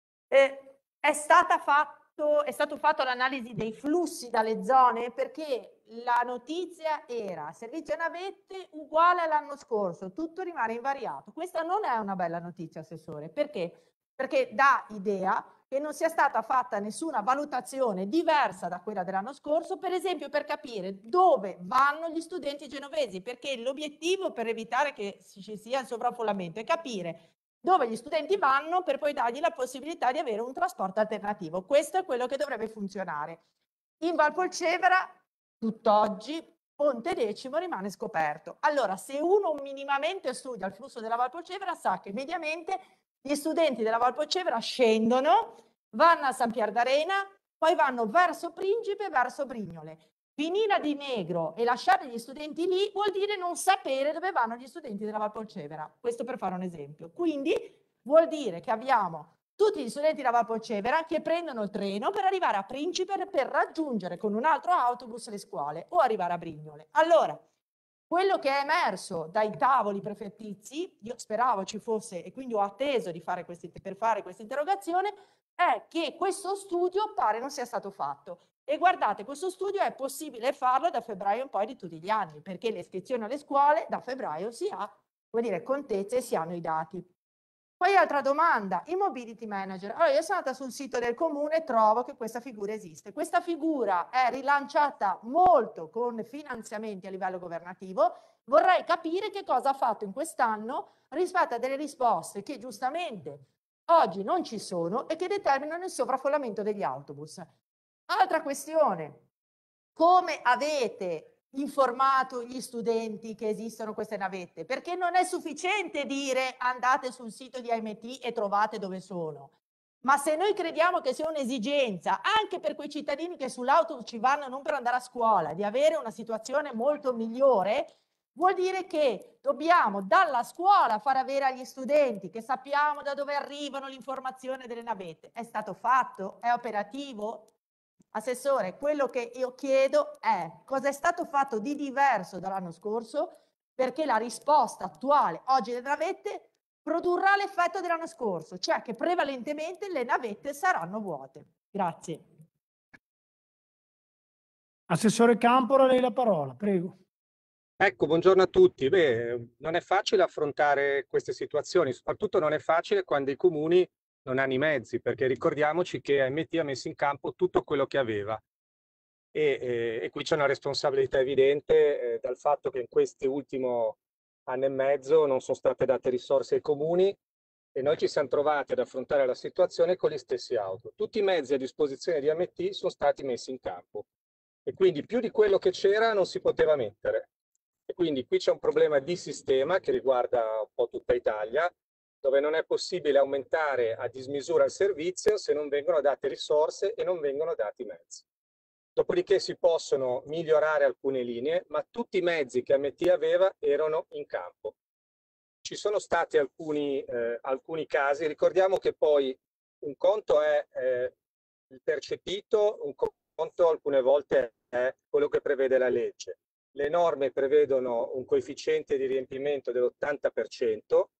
Speaker 2: eh, è stata fatto, è stato fatto l'analisi dei flussi dalle zone, perché la notizia era servizio navette uguale all'anno scorso, tutto rimane invariato. Questa non è una bella notizia, Assessore. Perché? Perché dà idea che non sia stata fatta nessuna valutazione diversa da quella dell'anno scorso, per esempio per capire dove vanno gli studenti genovesi, perché l'obiettivo per evitare che ci sia il sovraffollamento è capire dove gli studenti vanno per poi dargli la possibilità di avere un trasporto alternativo. Questo è quello che dovrebbe funzionare. In Valpolcevera, tutt'oggi, Ponte Decimo rimane scoperto. Allora, se uno minimamente studia il flusso della Valpolcevera, sa che mediamente gli studenti della Valpolcevera scendono, vanno a San Pier d'Arena, poi vanno verso Principe, verso Brignole. Finire di negro e lasciare gli studenti lì vuol dire non sapere dove vanno gli studenti della Valpolcevera. Questo per fare un esempio. Quindi vuol dire che abbiamo tutti gli studenti della Valpolcevera che prendono il treno per arrivare a Principe per raggiungere con un altro autobus le scuole o arrivare a Brignole. Allora, quello che è emerso dai tavoli prefettizi, io speravo ci fosse e quindi ho atteso di fare questi, per fare questa interrogazione, è che questo studio pare non sia stato fatto. E guardate, questo studio è possibile farlo da febbraio in poi di tutti gli anni, perché le iscrizioni alle scuole da febbraio si ha, come dire, contezza e si hanno i dati. Poi altra domanda, i mobility manager. Allora io sono andata sul sito del comune e trovo che questa figura esiste. Questa figura è rilanciata molto con finanziamenti a livello governativo. Vorrei capire che cosa ha fatto in quest'anno rispetto a delle risposte che giustamente oggi non ci sono e che determinano il sovraffollamento degli autobus. Altra questione, come avete informato gli studenti che esistono queste navette? Perché non è sufficiente dire andate sul sito di A M T e trovate dove sono. Ma se noi crediamo che sia un'esigenza, anche per quei cittadini che sull'autobus ci vanno non per andare a scuola, di avere una situazione molto migliore, vuol dire che dobbiamo dalla scuola far avere agli studenti che sappiamo da dove arrivano l'informazione delle navette. È stato fatto? È operativo? Assessore, quello che io chiedo è cosa è stato fatto di diverso dall'anno scorso perché la risposta attuale oggi delle navette produrrà l'effetto dell'anno scorso, cioè che prevalentemente le navette saranno vuote. Grazie.
Speaker 1: Assessore Campora, lei la parola, prego.
Speaker 6: Ecco, buongiorno a tutti. Beh, non è facile affrontare queste situazioni, soprattutto non è facile quando i comuni non hanno i mezzi, perché ricordiamoci che A M T ha messo in campo tutto quello che aveva. E, e, e qui c'è una responsabilità evidente eh, dal fatto che in questi ultimi anno e mezzo non sono state date risorse ai comuni e noi ci siamo trovati ad affrontare la situazione con gli stessi auto. Tutti i mezzi a disposizione di A M T sono stati messi in campo e quindi più di quello che c'era non si poteva mettere. E quindi qui c'è un problema di sistema che riguarda un po' tutta Italia, dove non è possibile aumentare a dismisura il servizio se non vengono date risorse e non vengono dati mezzi. Dopodiché si possono migliorare alcune linee, ma tutti i mezzi che A M T aveva erano in campo. Ci sono stati alcuni, eh, alcuni casi, ricordiamo che poi un conto è eh, il percepito, un conto alcune volte è quello che prevede la legge. Le norme prevedono un coefficiente di riempimento dell'ottanta per cento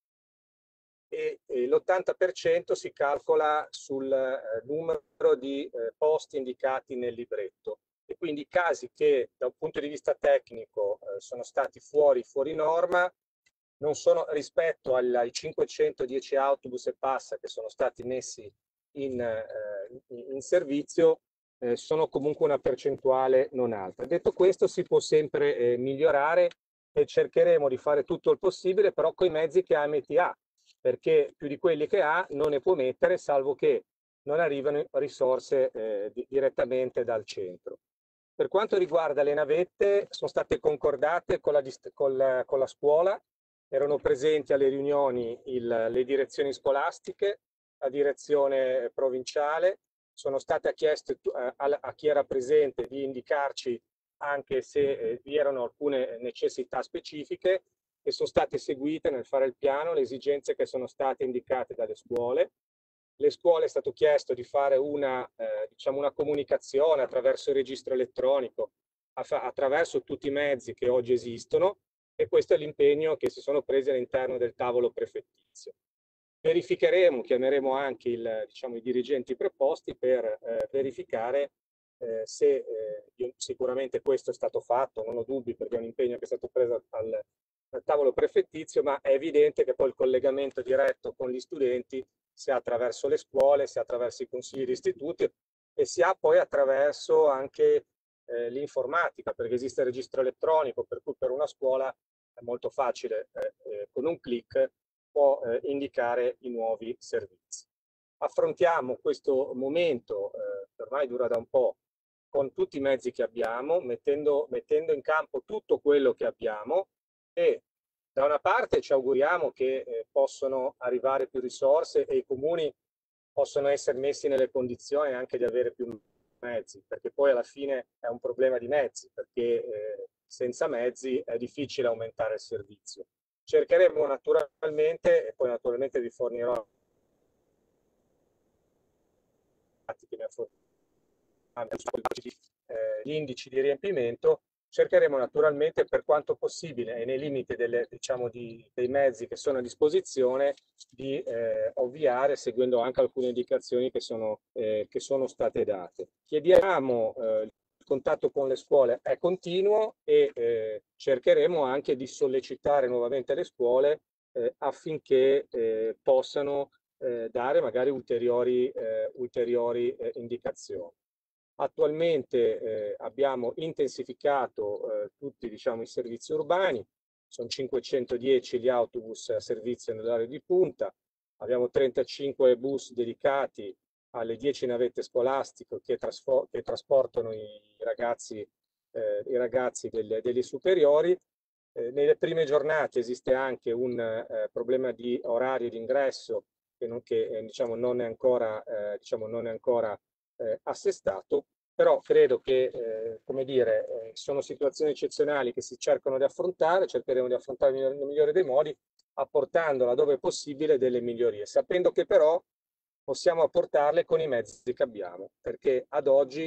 Speaker 6: e, e l'ottanta per cento si calcola sul eh, numero di eh, posti indicati nel libretto. E quindi i casi che da un punto di vista tecnico eh, sono stati fuori, fuori norma, non sono rispetto ai, ai cinquecentodieci autobus e passa che sono stati messi in, eh, in servizio, eh, sono comunque una percentuale non alta. Detto questo, si può sempre eh, migliorare e cercheremo di fare tutto il possibile, però con i mezzi che A M T ha, perché più di quelli che ha non ne può mettere, salvo che non arrivano risorse eh, di, direttamente dal centro. Per quanto riguarda le navette, sono state concordate con la, con la, con la scuola, erano presenti alle riunioni il, le direzioni scolastiche, la direzione provinciale, sono state chieste a, a chi era presente di indicarci anche se eh, vi erano alcune necessità specifiche che sono state seguite nel fare il piano, le esigenze che sono state indicate dalle scuole. Le scuole è stato chiesto di fare una, eh, diciamo una comunicazione attraverso il registro elettronico, attraverso tutti i mezzi che oggi esistono, e questo è l'impegno che si sono presi all'interno del tavolo prefettizio. Verificheremo, chiameremo anche il, diciamo, i dirigenti preposti per eh, verificare eh, se eh, io, sicuramente questo è stato fatto, non ho dubbi perché è un impegno che è stato preso al, al tavolo prefettizio, ma è evidente che poi il collegamento diretto con gli studenti sia attraverso le scuole, sia attraverso i consigli di istituti e sia poi attraverso anche eh, l'informatica, perché esiste il registro elettronico, per cui per una scuola è molto facile, eh, eh, con un clic può eh, indicare i nuovi servizi. Affrontiamo questo momento, eh, che ormai dura da un po', con tutti i mezzi che abbiamo, mettendo, mettendo in campo tutto quello che abbiamo e da una parte ci auguriamo che eh, possano arrivare più risorse e i comuni possono essere messi nelle condizioni anche di avere più mezzi, perché poi alla fine è un problema di mezzi, perché eh, senza mezzi è difficile aumentare il servizio. Cercheremo naturalmente, e poi naturalmente vi fornirò gli indici di riempimento, cercheremo naturalmente per quanto possibile e nei limiti delle, diciamo, di, dei mezzi che sono a disposizione di eh, ovviare seguendo anche alcune indicazioni che sono, eh, che sono state date. Chiediamo eh, il contatto con le scuole è continuo e eh, cercheremo anche di sollecitare nuovamente le scuole eh, affinché eh, possano eh, dare magari ulteriori, eh, ulteriori eh, indicazioni. Attualmente eh, abbiamo intensificato eh, tutti diciamo, i servizi urbani, sono cinquecentodieci gli autobus a servizio nell'area di punta, abbiamo trentacinque bus dedicati alle dieci navette scolastiche che, che trasportano i ragazzi, eh, i ragazzi delle, delle superiori. Eh, nelle prime giornate esiste anche un eh, problema di orario di ingresso che, non, che eh, diciamo, non è ancora, eh, diciamo, non è ancora Eh, assestato, però credo che eh, come dire, eh, sono situazioni eccezionali che si cercano di affrontare, cercheremo di affrontare nel migliore dei modi, apportando laddove è possibile delle migliorie, sapendo che però possiamo apportarle con i mezzi che abbiamo, perché ad oggi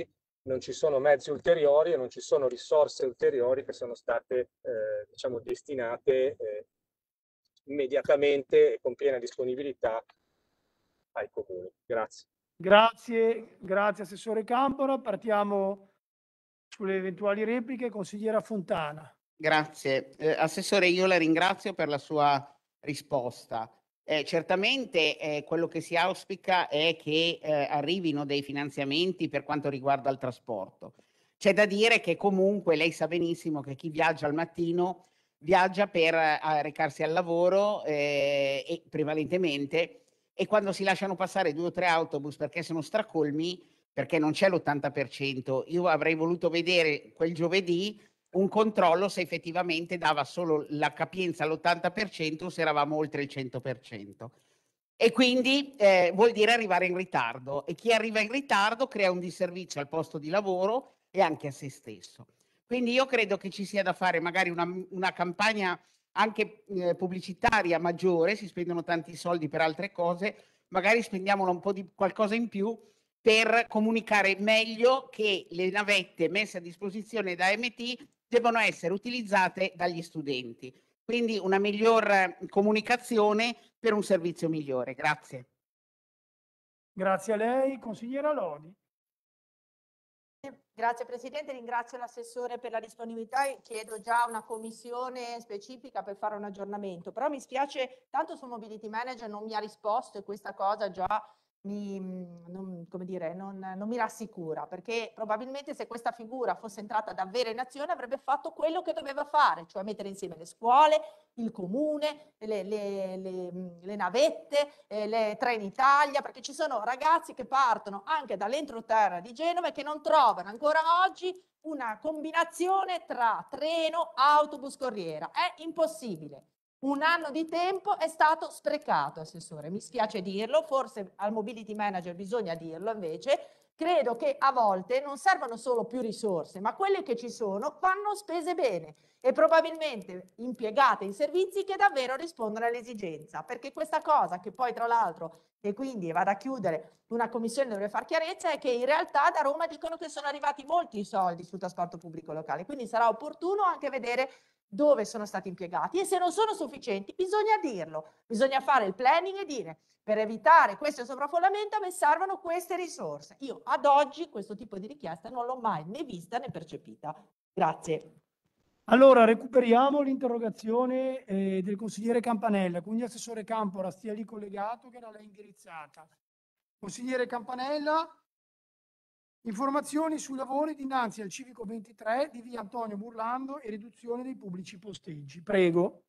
Speaker 6: non ci sono mezzi ulteriori e non ci sono risorse ulteriori che sono state eh, diciamo, destinate eh, immediatamente e con piena disponibilità ai comuni. Grazie.
Speaker 1: Grazie, grazie Assessore Campora. Partiamo sulle eventuali repliche. Consigliera Fontana.
Speaker 10: Grazie. Eh, Assessore, io la ringrazio per la sua risposta. Eh, certamente eh, quello che si auspica è che eh, arrivino dei finanziamenti per quanto riguarda il trasporto. C'è da dire che comunque lei sa benissimo che chi viaggia al mattino viaggia per eh, recarsi al lavoro eh, e prevalentemente, e quando si lasciano passare due o tre autobus perché sono stracolmi, perché non c'è l'ottanta per cento, io avrei voluto vedere quel giovedì un controllo se effettivamente dava solo la capienza all'ottanta per cento o se eravamo oltre il cento per cento. E quindi eh, vuol dire arrivare in ritardo, e chi arriva in ritardo crea un disservizio al posto di lavoro e anche a se stesso. Quindi io credo che ci sia da fare magari una, una campagna anche eh, pubblicitaria maggiore, si spendono tanti soldi per altre cose, magari spendiamolo un po' di qualcosa in più per comunicare meglio che le navette messe a disposizione da M T devono essere utilizzate dagli studenti. Quindi una miglior comunicazione per un servizio migliore. Grazie.
Speaker 1: Grazie a lei. Consigliera Lodi.
Speaker 2: Grazie Presidente, ringrazio l'assessore per la disponibilità e chiedo già una commissione specifica per fare un aggiornamento, però mi spiace, tanto sul Mobility Manager non mi ha risposto e questa cosa già mi, non, come dire, non, non mi rassicura, perché probabilmente se questa figura fosse entrata davvero in azione avrebbe fatto quello che doveva fare, cioè mettere insieme le scuole, il comune, le, le, le, le navette, eh, le Trenitalia, perché ci sono ragazzi che partono anche dall'entroterra di Genova e che non trovano ancora oggi una combinazione tra treno, autobus, corriera. È impossibile. Un anno di tempo è stato sprecato, Assessore, mi spiace dirlo, forse al Mobility Manager bisogna dirlo invece. Credo che a volte non servono solo più risorse, ma quelle che ci sono vanno spese bene e probabilmente impiegate in servizi che davvero rispondono all'esigenza, perché questa cosa che poi tra l'altro, e quindi vado a chiudere, una commissione dovrebbe far chiarezza, è che in realtà da Roma dicono che sono arrivati molti soldi sul trasporto pubblico locale, quindi sarà opportuno anche vedere dove sono stati impiegati e se non sono sufficienti bisogna dirlo, bisogna fare il planning e dire per evitare questo sovraffollamento a me servono queste risorse. Io ad oggi questo tipo di richiesta non l'ho mai né vista né percepita. Grazie.
Speaker 1: Allora recuperiamo l'interrogazione eh, del consigliere Campanella, quindi Assessore Campora stia lì collegato che era lei indirizzata. Consigliere Campanella, informazioni sui lavori dinanzi al civico ventitré di via Antonio Burlando e riduzione dei pubblici posteggi. Prego.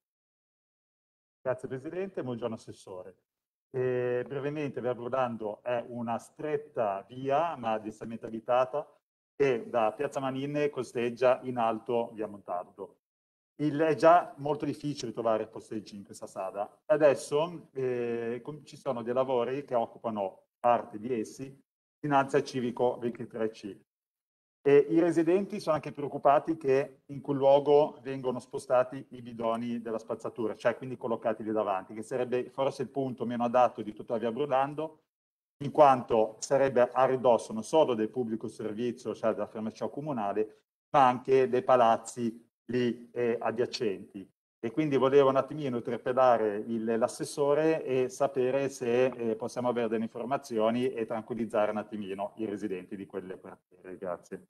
Speaker 11: Grazie Presidente, buongiorno Assessore. Eh, brevemente, via Burlando è una stretta via, ma densamente abitata, che da Piazza Manin costeggia in alto via Montaldo. Il, è già molto difficile trovare posteggi in questa strada. Adesso eh, ci sono dei lavori che occupano parte di essi dinanzi al civico ventitré C. E i residenti sono anche preoccupati che in quel luogo vengono spostati i bidoni della spazzatura, cioè quindi collocati lì davanti, che sarebbe forse il punto meno adatto di tutta via Burlando, in quanto sarebbe a ridosso non solo del pubblico servizio, cioè della farmacia comunale, ma anche dei palazzi lì eh, adiacenti. E quindi volevo un attimino interpellare l'assessore e sapere se eh, possiamo avere delle informazioni e tranquillizzare un attimino i residenti di quelle quartiere. Grazie.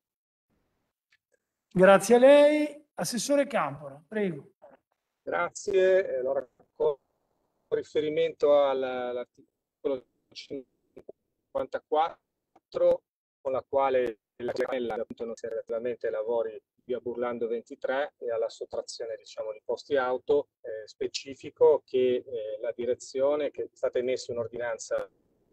Speaker 1: Grazie a lei. Assessore Campora, prego.
Speaker 6: Grazie. Allora, con riferimento all'articolo cinquantaquattro, con la quale la appunto non serve relativamente ai lavori via Burlando ventitré e alla sottrazione diciamo di posti auto, eh, specifico che eh, la direzione, che è stata emessa un'ordinanza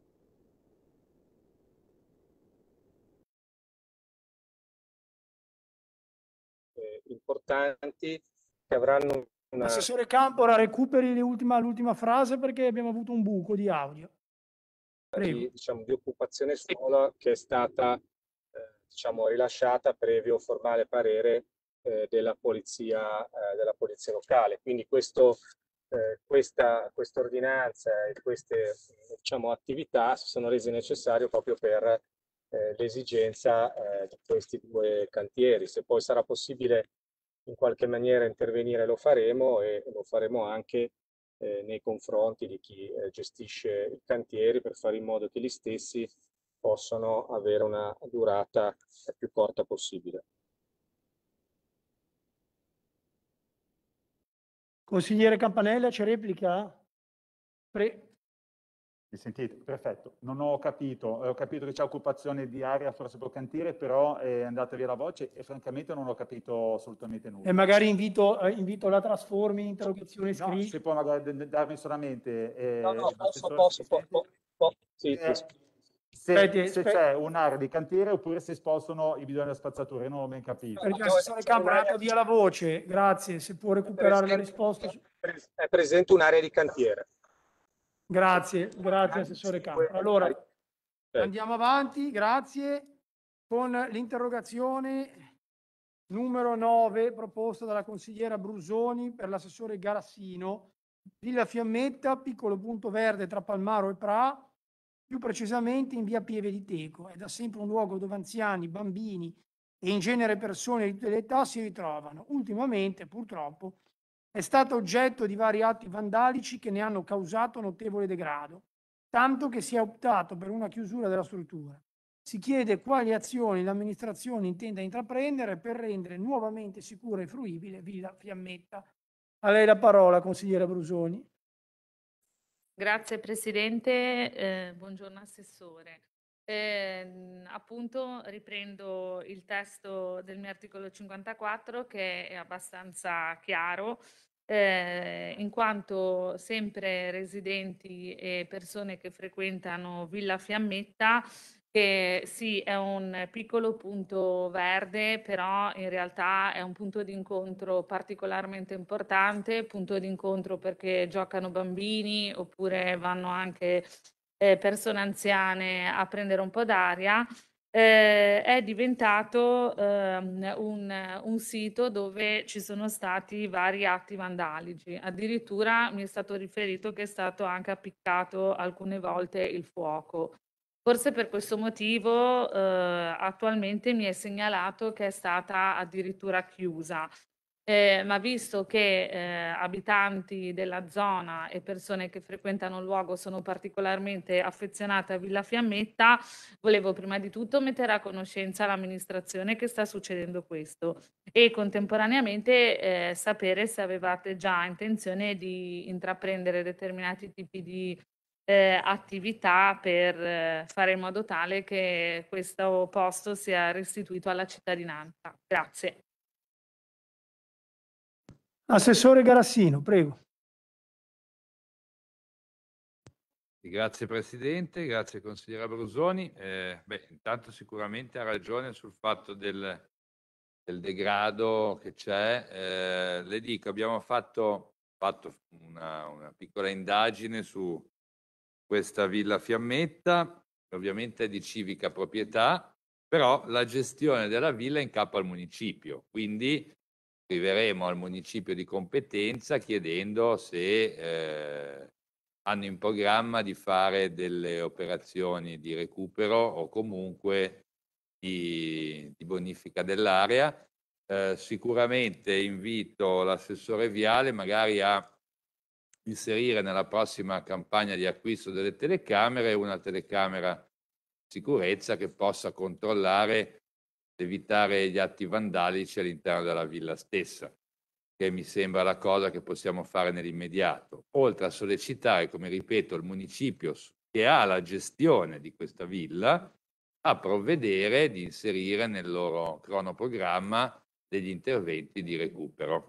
Speaker 6: eh, importanti che avranno una...
Speaker 1: Assessore Campora, recuperi l'ultima frase perché abbiamo avuto un buco di audio. Prego.
Speaker 6: Di, diciamo, di occupazione sola che è stata eh, diciamo, rilasciata previo formale parere eh, della polizia eh, della polizia locale. Quindi questo, eh, questa questa ordinanza e queste diciamo, attività si sono rese necessarie proprio per eh, l'esigenza eh, di questi due cantieri. Se poi sarà possibile in qualche maniera intervenire lo faremo, e lo faremo anche eh, nei confronti di chi eh, gestisce i cantieri, per fare in modo che gli stessi possano avere una durata più corta possibile.
Speaker 1: Consigliere Campanella, c'è replica? Pre-
Speaker 11: Mi sentite? Perfetto. Non ho capito, ho capito che c'è occupazione di area forse per cantiere, però è andata via la voce e francamente non ho capito assolutamente nulla.
Speaker 1: E magari invito, eh, invito la trasformi in interrogazione
Speaker 11: No,
Speaker 1: scritta.
Speaker 11: se può magari d- darmi solamente... Eh,
Speaker 6: No, no, posso,
Speaker 11: l'assessore,
Speaker 6: posso,
Speaker 11: se
Speaker 6: po-
Speaker 11: sente?
Speaker 6: po- po- sì,
Speaker 11: Eh,
Speaker 6: sì.
Speaker 11: se,
Speaker 1: Aspetti,
Speaker 11: se
Speaker 1: aspetti.
Speaker 11: c'è un'area di cantiere oppure se spostano i bidoni da spazzatura, io non ho ben capito.
Speaker 1: Perché
Speaker 6: No,
Speaker 1: l'assessore
Speaker 6: c'è
Speaker 1: Campo ha
Speaker 6: un'area-
Speaker 1: dato via la voce, grazie, se può recuperare la risposta. su-
Speaker 6: È presente un'area di cantiere.
Speaker 1: Grazie, grazie assessore Campo. Allora,
Speaker 6: Eh,
Speaker 1: andiamo avanti, grazie, con l'interrogazione numero nove proposta dalla consigliera Brusoni per l'assessore Garassino, Villa Fiammetta, piccolo punto verde tra Palmaro e Pra, più precisamente in via Pieve di Teco. È da sempre un luogo dove anziani, bambini e in genere persone di tutte le età si ritrovano. Ultimamente, purtroppo, è stato oggetto di vari atti vandalici che ne hanno causato notevole degrado, tanto che si è optato per una chiusura della struttura. Si chiede quali azioni l'amministrazione intenda intraprendere per rendere nuovamente sicura e fruibile Villa Fiammetta. A lei la parola, consigliera Brusoni.
Speaker 12: Grazie Presidente, eh, buongiorno Assessore. Eh, appunto riprendo il testo del mio articolo cinquantaquattro, che è abbastanza chiaro, eh, in quanto sempre residenti e persone che frequentano Villa Fiammetta, che sì, è un piccolo punto verde, però in realtà è un punto di incontro particolarmente importante, punto di incontro perché giocano bambini oppure vanno anche eh, persone anziane a prendere un po' d'aria. Eh, è diventato ehm, un, un sito dove ci sono stati vari atti vandalici. Addirittura mi è stato riferito che è stato anche appiccato alcune volte il fuoco. Forse per questo motivo eh, attualmente mi è segnalato che è stata addirittura chiusa. Eh, ma visto che eh, abitanti della zona e persone che frequentano il luogo sono particolarmente affezionate a Villa Fiammetta, volevo prima di tutto mettere a conoscenza l'amministrazione che sta succedendo questo e contemporaneamente eh, sapere se avevate già intenzione di intraprendere determinati tipi di eh, attività per eh, fare in modo tale che questo posto sia restituito alla cittadinanza. Grazie.
Speaker 1: Assessore Garassino, prego.
Speaker 13: Grazie Presidente, grazie consigliera Brusoni. Eh, beh, intanto sicuramente ha ragione sul fatto del, del degrado che c'è. Eh, le dico, abbiamo fatto, fatto una, una piccola indagine su questa Villa Fiammetta, ovviamente è di civica proprietà, però la gestione della villa è in capo al municipio, quindi scriveremo al municipio di competenza chiedendo se eh, hanno in programma di fare delle operazioni di recupero o comunque di, di bonifica dell'area. Eh, sicuramente invito l'assessore Viale magari a inserire nella prossima campagna di acquisto delle telecamere una telecamera sicurezza che possa controllare, evitare gli atti vandalici all'interno della villa stessa, che mi sembra la cosa che possiamo fare nell'immediato, oltre a sollecitare, come ripeto, il municipio che ha la gestione di questa villa a provvedere di inserire nel loro cronoprogramma degli interventi di recupero.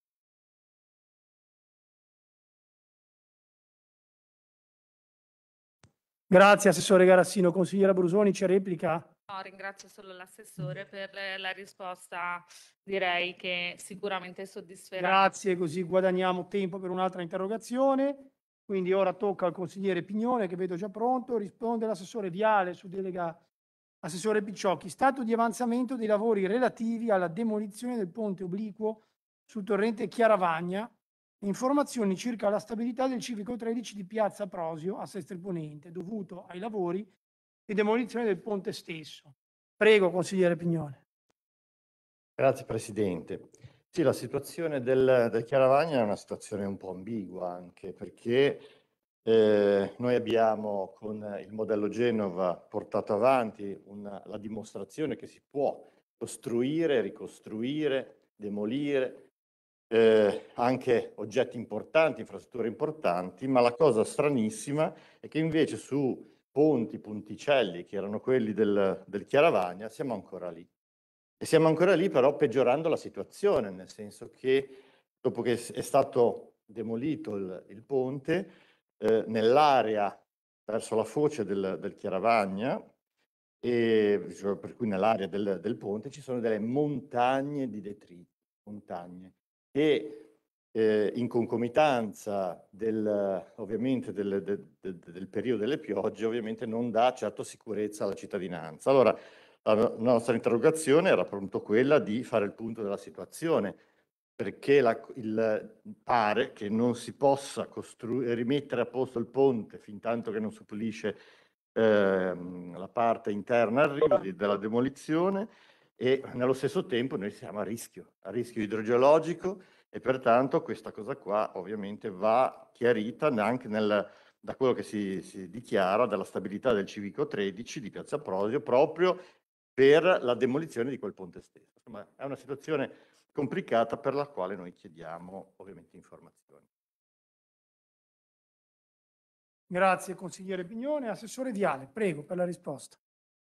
Speaker 1: Grazie Assessore Garassino. Consigliera Brusoni, c'è replica?
Speaker 12: No, ringrazio solo l'assessore per la risposta, direi che sicuramente soddisferà.
Speaker 1: Grazie, così guadagniamo tempo per un'altra interrogazione. Quindi ora tocca al consigliere Pignone, che vedo già pronto. Risponde l'assessore Viale su delega assessore Picciocchi. Stato di avanzamento dei lavori relativi alla demolizione del ponte obliquo sul torrente Chiaravagna. Informazioni circa la stabilità del civico tredici di Piazza Prosio a Sestri Ponente, dovuto ai lavori di demolizione del ponte stesso. Prego, consigliere Pignone.
Speaker 14: Grazie Presidente. Sì, la situazione del, del Chiaravagna è una situazione un po' ambigua anche perché eh, noi abbiamo con il modello Genova portato avanti una, la dimostrazione che si può costruire, ricostruire, demolire eh, anche oggetti importanti, infrastrutture importanti, ma la cosa stranissima è che invece su ponti, ponticelli, che erano quelli del, del Chiaravagna, siamo ancora lì. E siamo ancora lì però peggiorando la situazione, nel senso che dopo che è stato demolito il, il ponte, eh, nell'area verso la foce del, del Chiaravagna, e, cioè, per cui nell'area del, del ponte ci sono delle montagne di detriti, montagne, che eh, in concomitanza del, ovviamente del, del, del, del periodo delle piogge ovviamente non dà certo sicurezza alla cittadinanza. Allora, la nostra interrogazione era appunto quella di fare il punto della situazione, perché la, il, pare che non si possa rimettere a posto il ponte fin tanto che non si pulisce ehm, la parte interna al riva di, della demolizione, e nello stesso tempo noi siamo a rischio, a rischio idrogeologico, e pertanto questa cosa qua ovviamente va chiarita anche nel, da quello che si, si dichiara dalla stabilità del civico tredici di Piazza Prosio, proprio per la demolizione di quel ponte stesso. Insomma, è una situazione complicata per la quale noi chiediamo ovviamente informazioni.
Speaker 1: Grazie consigliere Pignone. Assessore Viale, prego per la risposta.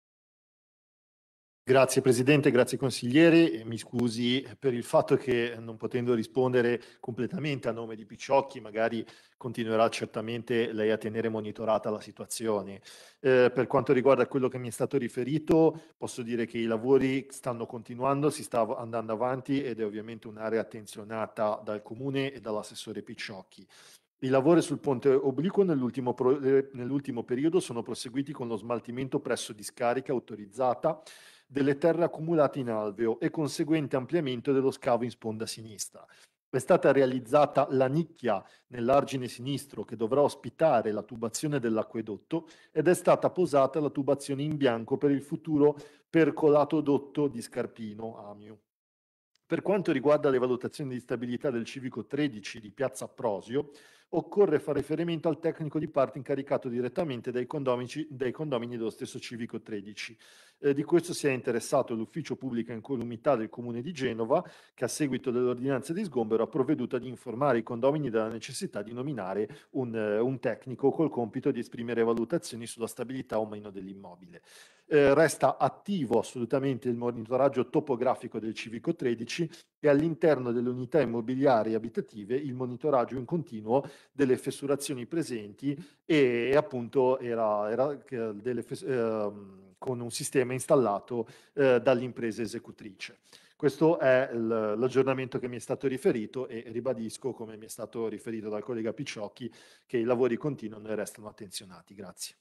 Speaker 3: Grazie Presidente, grazie consiglieri. Mi scusi per il fatto che non potendo rispondere completamente a nome di Picciocchi, magari continuerà certamente lei a tenere monitorata la situazione. Eh, per quanto riguarda quello che mi è stato riferito, posso dire che i lavori stanno continuando, si sta andando avanti ed è ovviamente un'area attenzionata dal Comune e dall'assessore Picciocchi. I lavori sul ponte obliquo nell'ultimo, pro, eh, nell'ultimo periodo sono proseguiti con lo smaltimento presso discarica autorizzata delle terre accumulate in alveo e conseguente ampliamento dello scavo in sponda sinistra. È stata realizzata la nicchia nell'argine sinistro che dovrà ospitare la tubazione dell'acquedotto ed è stata posata la tubazione in bianco per il futuro percolato dotto di Scarpino Amio. Per quanto riguarda le valutazioni di stabilità del civico tredici di Piazza Prosio, occorre fare riferimento al tecnico di parte incaricato direttamente dai condomini, dai condomini dello stesso civico tredici. Eh, di questo si è interessato l'ufficio pubblica incolumità del Comune di Genova, che a seguito dell'ordinanza di sgombero ha provveduto ad informare i condomini della necessità di nominare un, uh, un tecnico col compito di esprimere valutazioni sulla stabilità o meno dell'immobile. Eh, resta attivo assolutamente il monitoraggio topografico del civico tredici e all'interno delle unità immobiliari e abitative il monitoraggio in continuo delle fessurazioni presenti e, e appunto era, era delle, eh, con un sistema installato eh, dall'impresa esecutrice. Questo è l'aggiornamento che mi è stato riferito e ribadisco, come mi è stato riferito dal collega Picciocchi, che i lavori continuano e restano attenzionati. Grazie.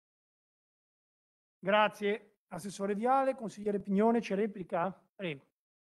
Speaker 1: Grazie, assessore Viale. Consigliere Pignone, c'è replica? Prego.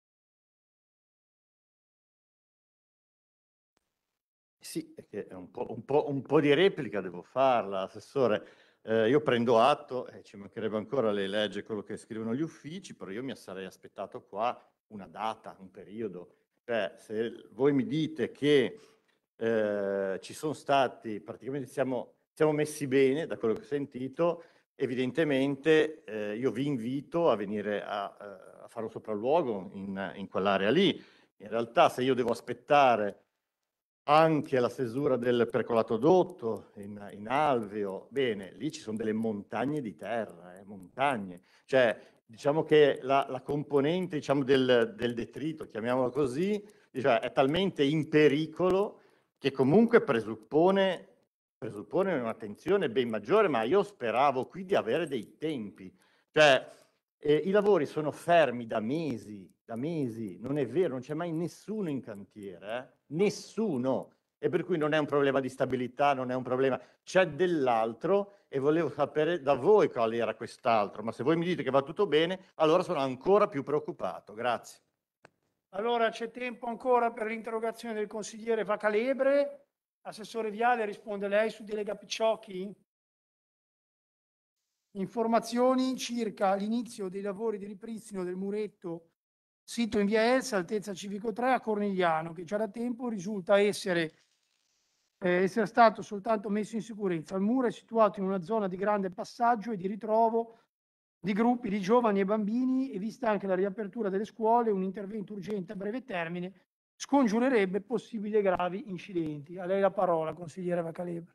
Speaker 14: Sì, perché un po', un po', un po' di replica devo farla, assessore. Eh, io prendo atto, e eh, ci mancherebbe ancora, lei legge quello che scrivono gli uffici, però io mi sarei aspettato qua una data, un periodo. Cioè, se voi mi dite che eh, ci sono stati, praticamente siamo, siamo messi bene, da quello che ho sentito, evidentemente eh, io vi invito a venire a, a fare un sopralluogo in, in quell'area lì. In realtà se io devo aspettare anche la stesura del percolato dotto in, in alveo, bene, lì ci sono delle montagne di terra, eh, montagne. Cioè, diciamo che la, la componente diciamo, del, del detrito, chiamiamolo così, diciamo, è talmente in pericolo che comunque presuppone, presuppone un'attenzione ben maggiore, ma io speravo qui di avere dei tempi. Cioè, eh, i lavori sono fermi da mesi, da mesi, non è vero, non c'è mai nessuno in cantiere, eh? Nessuno, e per cui non è un problema di stabilità, non è un problema, c'è dell'altro e volevo sapere da voi quale era quest'altro, ma se voi mi dite che va tutto bene, allora sono ancora più preoccupato. Grazie.
Speaker 1: Allora c'è tempo ancora per l'interrogazione del consigliere Vacalebre. Assessore Viale, risponde lei su delega Picciocchi? informazioni circa l'inizio dei lavori di ripristino del muretto sito in via Elsa, altezza Civico tre a Cornigliano, che già da tempo risulta essere, eh, essere stato soltanto messo in sicurezza. Il muro è situato in una zona di grande passaggio e di ritrovo di gruppi di giovani e bambini e vista anche la riapertura delle scuole, un intervento urgente a breve termine scongiurerebbe possibili gravi incidenti. A lei la parola, consigliere Vacalebra.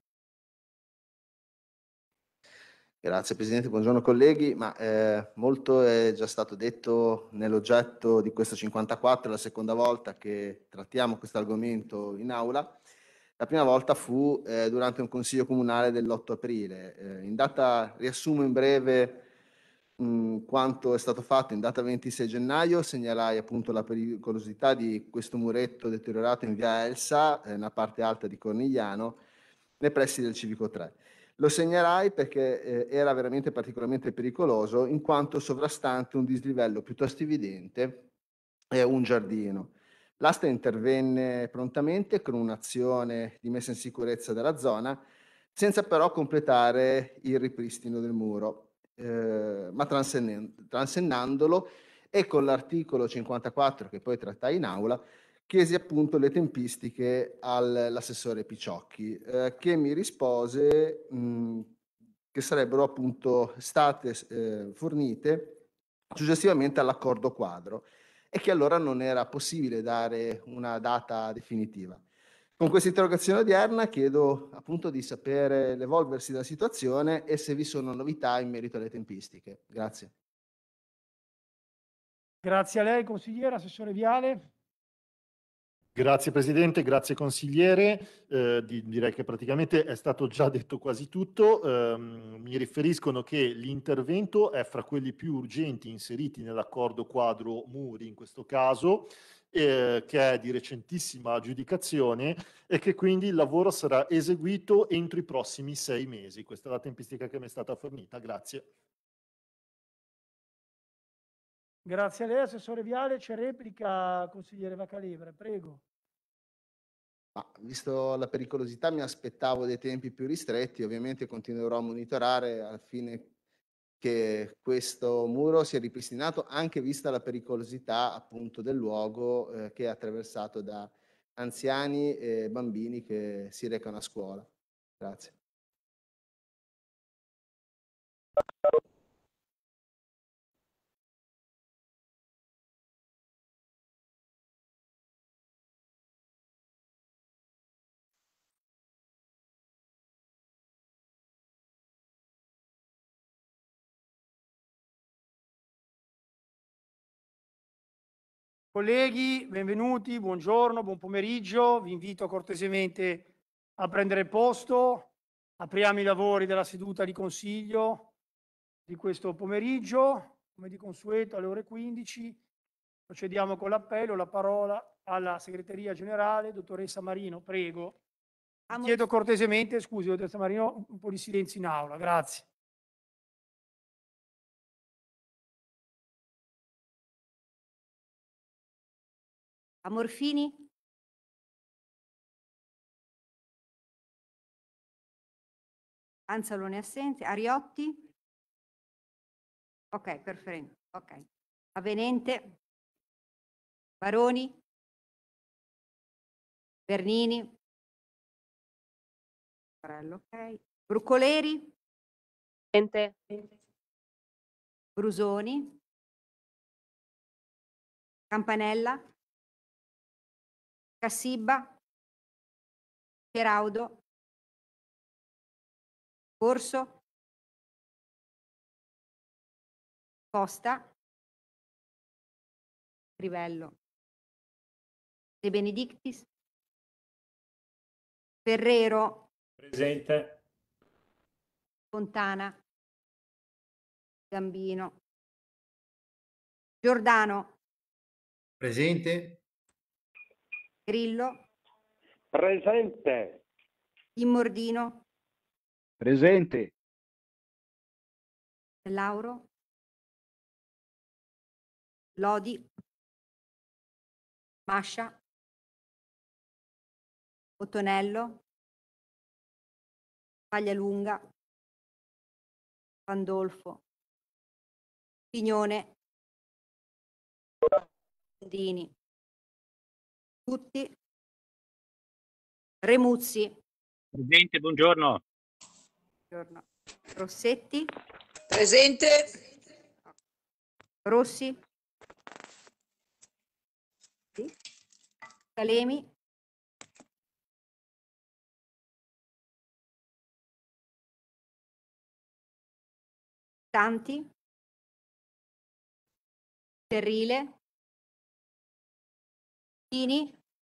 Speaker 15: Grazie Presidente, buongiorno colleghi, ma eh, molto è già stato detto nell'oggetto di questo cinquantaquattro, è la seconda volta che trattiamo questo argomento in aula. La prima volta fu eh, durante un consiglio comunale dell'otto aprile. Eh, in data, riassumo in breve mh, quanto è stato fatto. In data ventisei gennaio segnalai appunto la pericolosità di questo muretto deteriorato in via Elsa, eh, nella parte alta di Cornigliano, nei pressi del Civico tre. Lo segnalai perché eh, era veramente particolarmente pericoloso in quanto sovrastante un dislivello piuttosto evidente e un giardino. L'asta intervenne prontamente con un'azione di messa in sicurezza della zona, senza però completare il ripristino del muro, eh, ma transennandolo e con l'articolo cinquantaquattro che poi trattai in aula, chiesi appunto le tempistiche all'assessore Picciocchi, eh, che mi rispose mh, che sarebbero appunto state eh, fornite successivamente all'accordo quadro e che allora non era possibile dare una data definitiva. Con questa interrogazione odierna chiedo appunto di sapere l'evolversi della situazione e se vi sono novità in merito alle tempistiche. Grazie.
Speaker 1: Grazie a lei, consigliere. Assessore Viale.
Speaker 3: Grazie Presidente, grazie consigliere. Eh, di, direi che praticamente è stato già detto quasi tutto. Eh, mi riferiscono che l'intervento è fra quelli più urgenti inseriti nell'accordo quadro Muri in questo caso, eh, che è di recentissima aggiudicazione e che quindi il lavoro sarà eseguito entro i prossimi sei mesi. Questa è la tempistica che mi è stata fornita. Grazie.
Speaker 1: Grazie a lei, Assessore Viale. C'è replica, consigliere Vacalebra, prego.
Speaker 15: Ma, visto la pericolosità, mi aspettavo dei tempi più ristretti. Ovviamente continuerò a monitorare al fine che questo muro sia ripristinato, anche vista la pericolosità appunto del luogo eh, che è attraversato da anziani e bambini che si recano a scuola. Grazie.
Speaker 1: Colleghi, benvenuti, buongiorno, buon pomeriggio. Vi invito cortesemente a prendere posto. Apriamo i lavori della seduta di consiglio di questo pomeriggio, come di consueto alle ore quindici. Procediamo con l'appello. La parola alla segreteria generale, dottoressa Marino, prego. Chiedo cortesemente, scusi, dottoressa Marino, un po' di silenzio in aula, grazie.
Speaker 16: Amorfini? Anzalone assente. Ariotti? Ok, perfetto. Ok. Avvenente? Baroni? Bernini? Ok. Bruccoleri? Brusoni? Campanella? Cassibba? Cheraudo? Corso? Costa? Crivello? De Benedictis? Ferrero?
Speaker 17: Presente.
Speaker 16: Fontana? Gambino? Giordano?
Speaker 18: Presente.
Speaker 16: Grillo?
Speaker 8: Presente.
Speaker 16: Immordino?
Speaker 19: Presente.
Speaker 16: Lauro? Lodi? Mascia? Ottonello? Paglialunga? Pandolfo, Pignone, Dini, Tutti, Remuzzi,
Speaker 17: Presente, buongiorno.
Speaker 16: buongiorno. Rossetti,
Speaker 20: Presente.
Speaker 16: Rossi, sì. Calemi, Tanti, Terrile, Tini,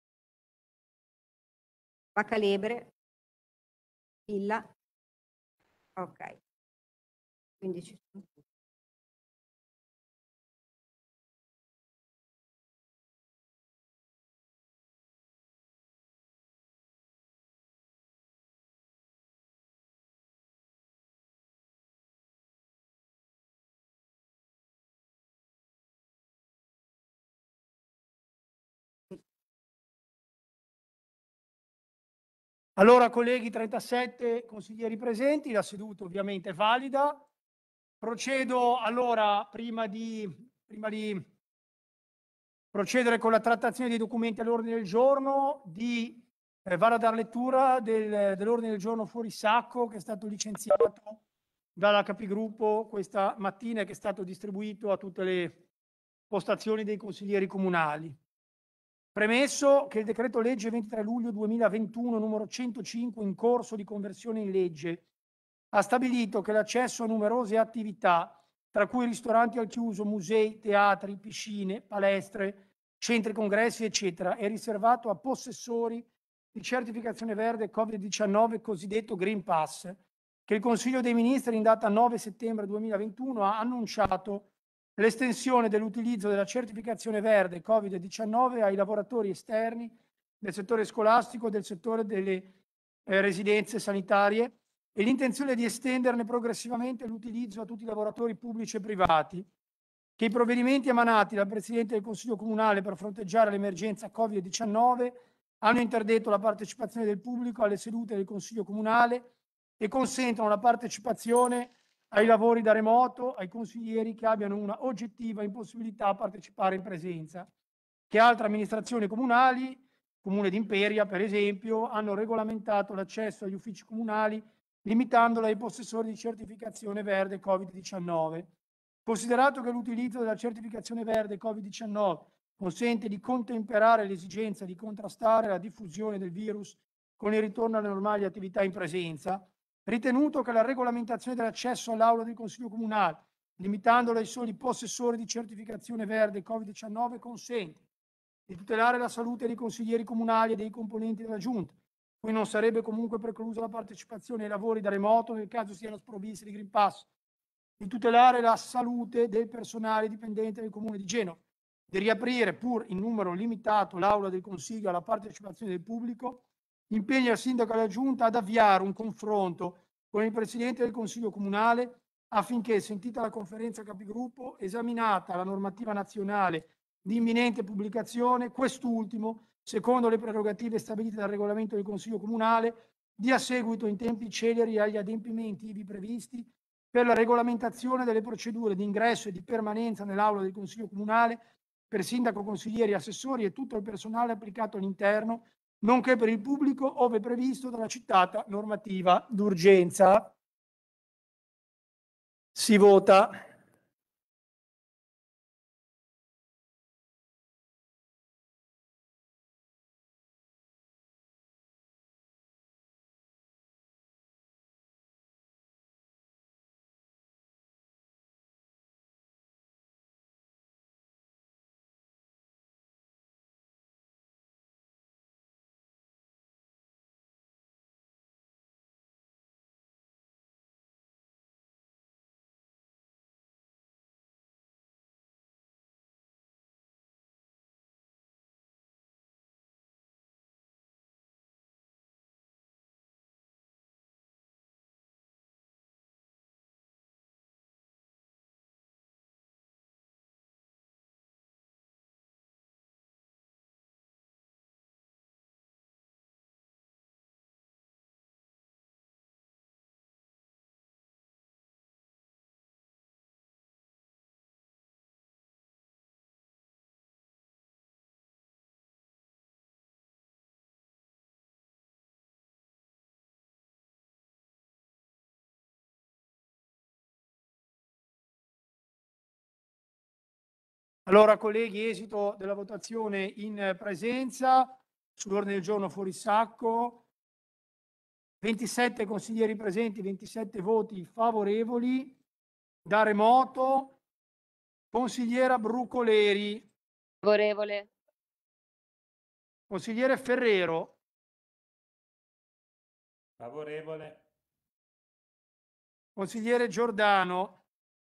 Speaker 16: Macalebre, Villa. Ok, quindi ci sono tutti.
Speaker 1: Allora, colleghi, trentasette consiglieri presenti, la seduta ovviamente è valida. Procedo allora, prima di, prima di procedere con la trattazione dei documenti all'ordine del giorno, di eh, vado a dar lettura del, dell'ordine del giorno fuori sacco che è stato licenziato dalla Capigruppo questa mattina e che è stato distribuito a tutte le postazioni dei consiglieri comunali. Premesso che il decreto legge ventitré luglio duemilaventuno numero centocinque in corso di conversione in legge ha stabilito che l'accesso a numerose attività, tra cui ristoranti al chiuso, musei, teatri, piscine, palestre, centri congressi, eccetera, è riservato a possessori di certificazione verde Covid diciannove, cosiddetto Green Pass, che il Consiglio dei Ministri in data nove settembre duemilaventuno ha annunciato l'estensione dell'utilizzo della certificazione verde Covid diciannove ai lavoratori esterni del settore scolastico e del settore delle eh, residenze sanitarie e l'intenzione di estenderne progressivamente l'utilizzo a tutti i lavoratori pubblici e privati, che i provvedimenti emanati dal Presidente del Consiglio Comunale per fronteggiare l'emergenza Covid diciannove hanno interdetto la partecipazione del pubblico alle sedute del Consiglio Comunale e consentono la partecipazione ai lavori da remoto ai consiglieri che abbiano una oggettiva impossibilità a partecipare in presenza, che altre amministrazioni comunali, Comune di Imperia per esempio, hanno regolamentato l'accesso agli uffici comunali limitandolo ai possessori di certificazione verde Covid diciannove. Considerato che l'utilizzo della certificazione verde Covid diciannove consente di contemperare l'esigenza di contrastare la diffusione del virus con il ritorno alle normali attività in presenza, ritenuto che la regolamentazione dell'accesso all'aula del Consiglio Comunale, limitandolo ai soli possessori di certificazione verde Covid diciannove, consente di tutelare la salute dei consiglieri comunali e dei componenti della Giunta, cui non sarebbe comunque preclusa la partecipazione ai lavori da remoto nel caso siano sprovvisti di Green Pass, di tutelare la salute del personale dipendente del Comune di Genova, di riaprire, pur in numero limitato, l'aula del Consiglio alla partecipazione del pubblico, impegna il Sindaco e la Giunta ad avviare un confronto con il Presidente del Consiglio Comunale affinché, sentita la Conferenza Capigruppo, esaminata la normativa nazionale di imminente pubblicazione, quest'ultimo, secondo le prerogative stabilite dal regolamento del Consiglio Comunale, dia seguito in tempi celeri agli adempimenti ivi previsti per la regolamentazione delle procedure di ingresso e di permanenza nell'aula del Consiglio Comunale per sindaco, consiglieri, assessori e tutto il personale applicato all'interno, nonché per il pubblico, ove previsto dalla citata normativa d'urgenza. Si vota. Allora, colleghi, esito della votazione in presenza sull'ordine del giorno fuori sacco. ventisette consiglieri presenti, ventisette voti favorevoli. Da remoto, consigliera Brucoleri,
Speaker 19: Favorevole.
Speaker 1: consigliere Ferrero,
Speaker 20: Favorevole.
Speaker 1: consigliere Giordano,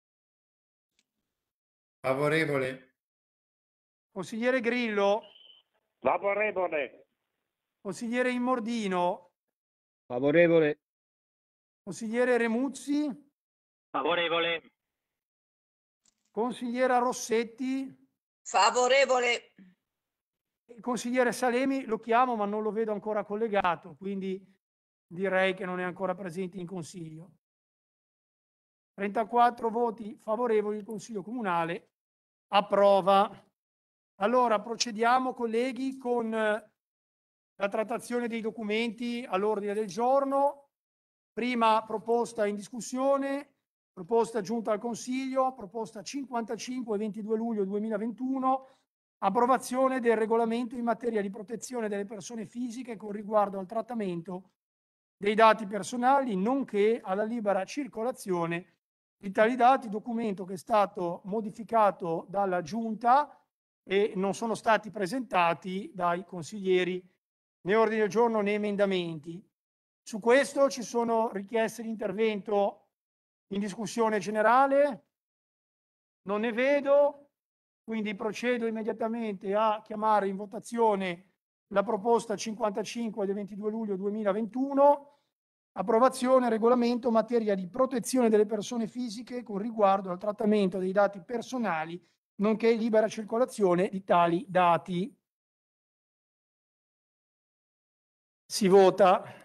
Speaker 20: Favorevole.
Speaker 1: consigliere Grillo,
Speaker 8: Favorevole.
Speaker 1: consigliere Immordino,
Speaker 20: Favorevole.
Speaker 1: consigliere Remuzzi,
Speaker 8: Favorevole.
Speaker 1: consigliera Rossetti,
Speaker 21: Favorevole.
Speaker 1: il consigliere Salemi lo chiamo ma non lo vedo ancora collegato, quindi direi che non è ancora presente in consiglio. trentaquattro voti favorevoli, il consiglio comunale approva. Allora procediamo, colleghi, con la trattazione dei documenti all'ordine del giorno. Prima proposta in discussione, proposta giunta al Consiglio, proposta cinquantacinque ventidue luglio duemilaventuno, approvazione del regolamento in materia di protezione delle persone fisiche con riguardo al trattamento dei dati personali, nonché alla libera circolazione di tali dati, documento che è stato modificato dalla Giunta e non sono stati presentati dai consiglieri né ordini del giorno né emendamenti. Su questo ci sono richieste di intervento in discussione generale? Non ne vedo, quindi procedo immediatamente a chiamare in votazione la proposta cinquantacinque del ventidue luglio duemilaventuno, approvazione regolamento in materia di protezione delle persone fisiche con riguardo al trattamento dei dati personali, nonché libera circolazione di tali dati. Si vota.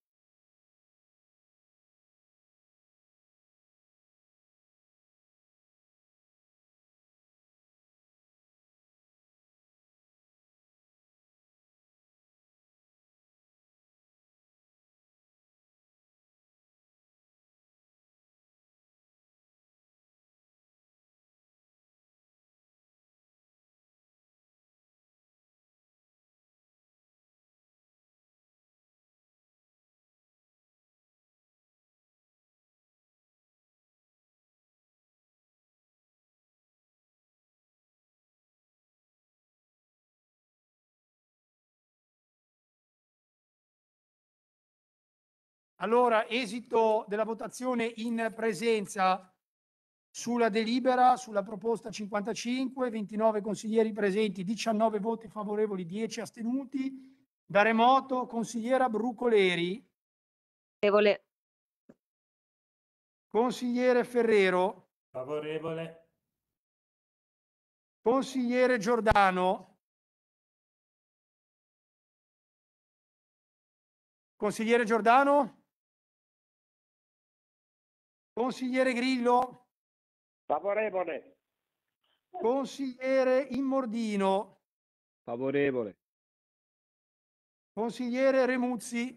Speaker 1: Allora, esito della votazione in presenza sulla delibera, sulla proposta cinquantacinque, ventinove consiglieri presenti, diciannove voti favorevoli, dieci astenuti. Da remoto, consigliera Brucoleri.
Speaker 19: Favorevole.
Speaker 1: Consigliere Ferrero.
Speaker 20: Favorevole.
Speaker 1: Consigliere Giordano. Consigliere Giordano. Consigliere Grillo.
Speaker 8: Favorevole.
Speaker 1: Consigliere Immordino.
Speaker 20: Favorevole.
Speaker 1: Consigliere Remuzzi.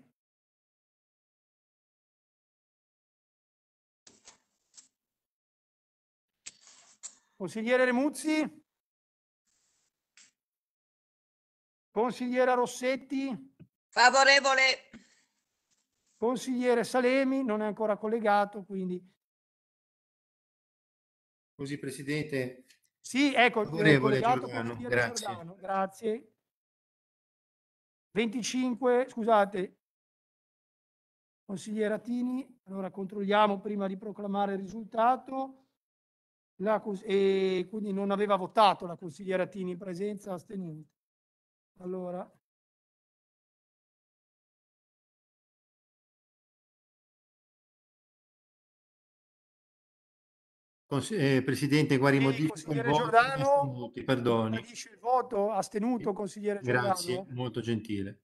Speaker 1: Consigliere Remuzzi. Consigliera Rossetti.
Speaker 21: Favorevole.
Speaker 1: Consigliere Salemi non è ancora collegato, quindi
Speaker 20: Così, Presidente.
Speaker 1: sì, ecco,
Speaker 20: Favorevole,
Speaker 1: collegato
Speaker 20: Giordano,
Speaker 1: consigliere
Speaker 20: grazie.
Speaker 1: Giordano, grazie. venticinque, scusate, consigliere Attini, allora controlliamo prima di proclamare il risultato. La, e quindi non aveva votato la consigliera Attini in presenza, astenuta. Allora,
Speaker 20: Cons- eh, Presidente, guardi,
Speaker 1: sì,
Speaker 20: modifico il
Speaker 1: consigliere
Speaker 20: voto.
Speaker 1: Giordano,
Speaker 20: Astenuti, perdoni.
Speaker 1: ribadisce il voto, astenuto consigliere
Speaker 20: Grazie,
Speaker 1: Giordano.
Speaker 20: molto gentile.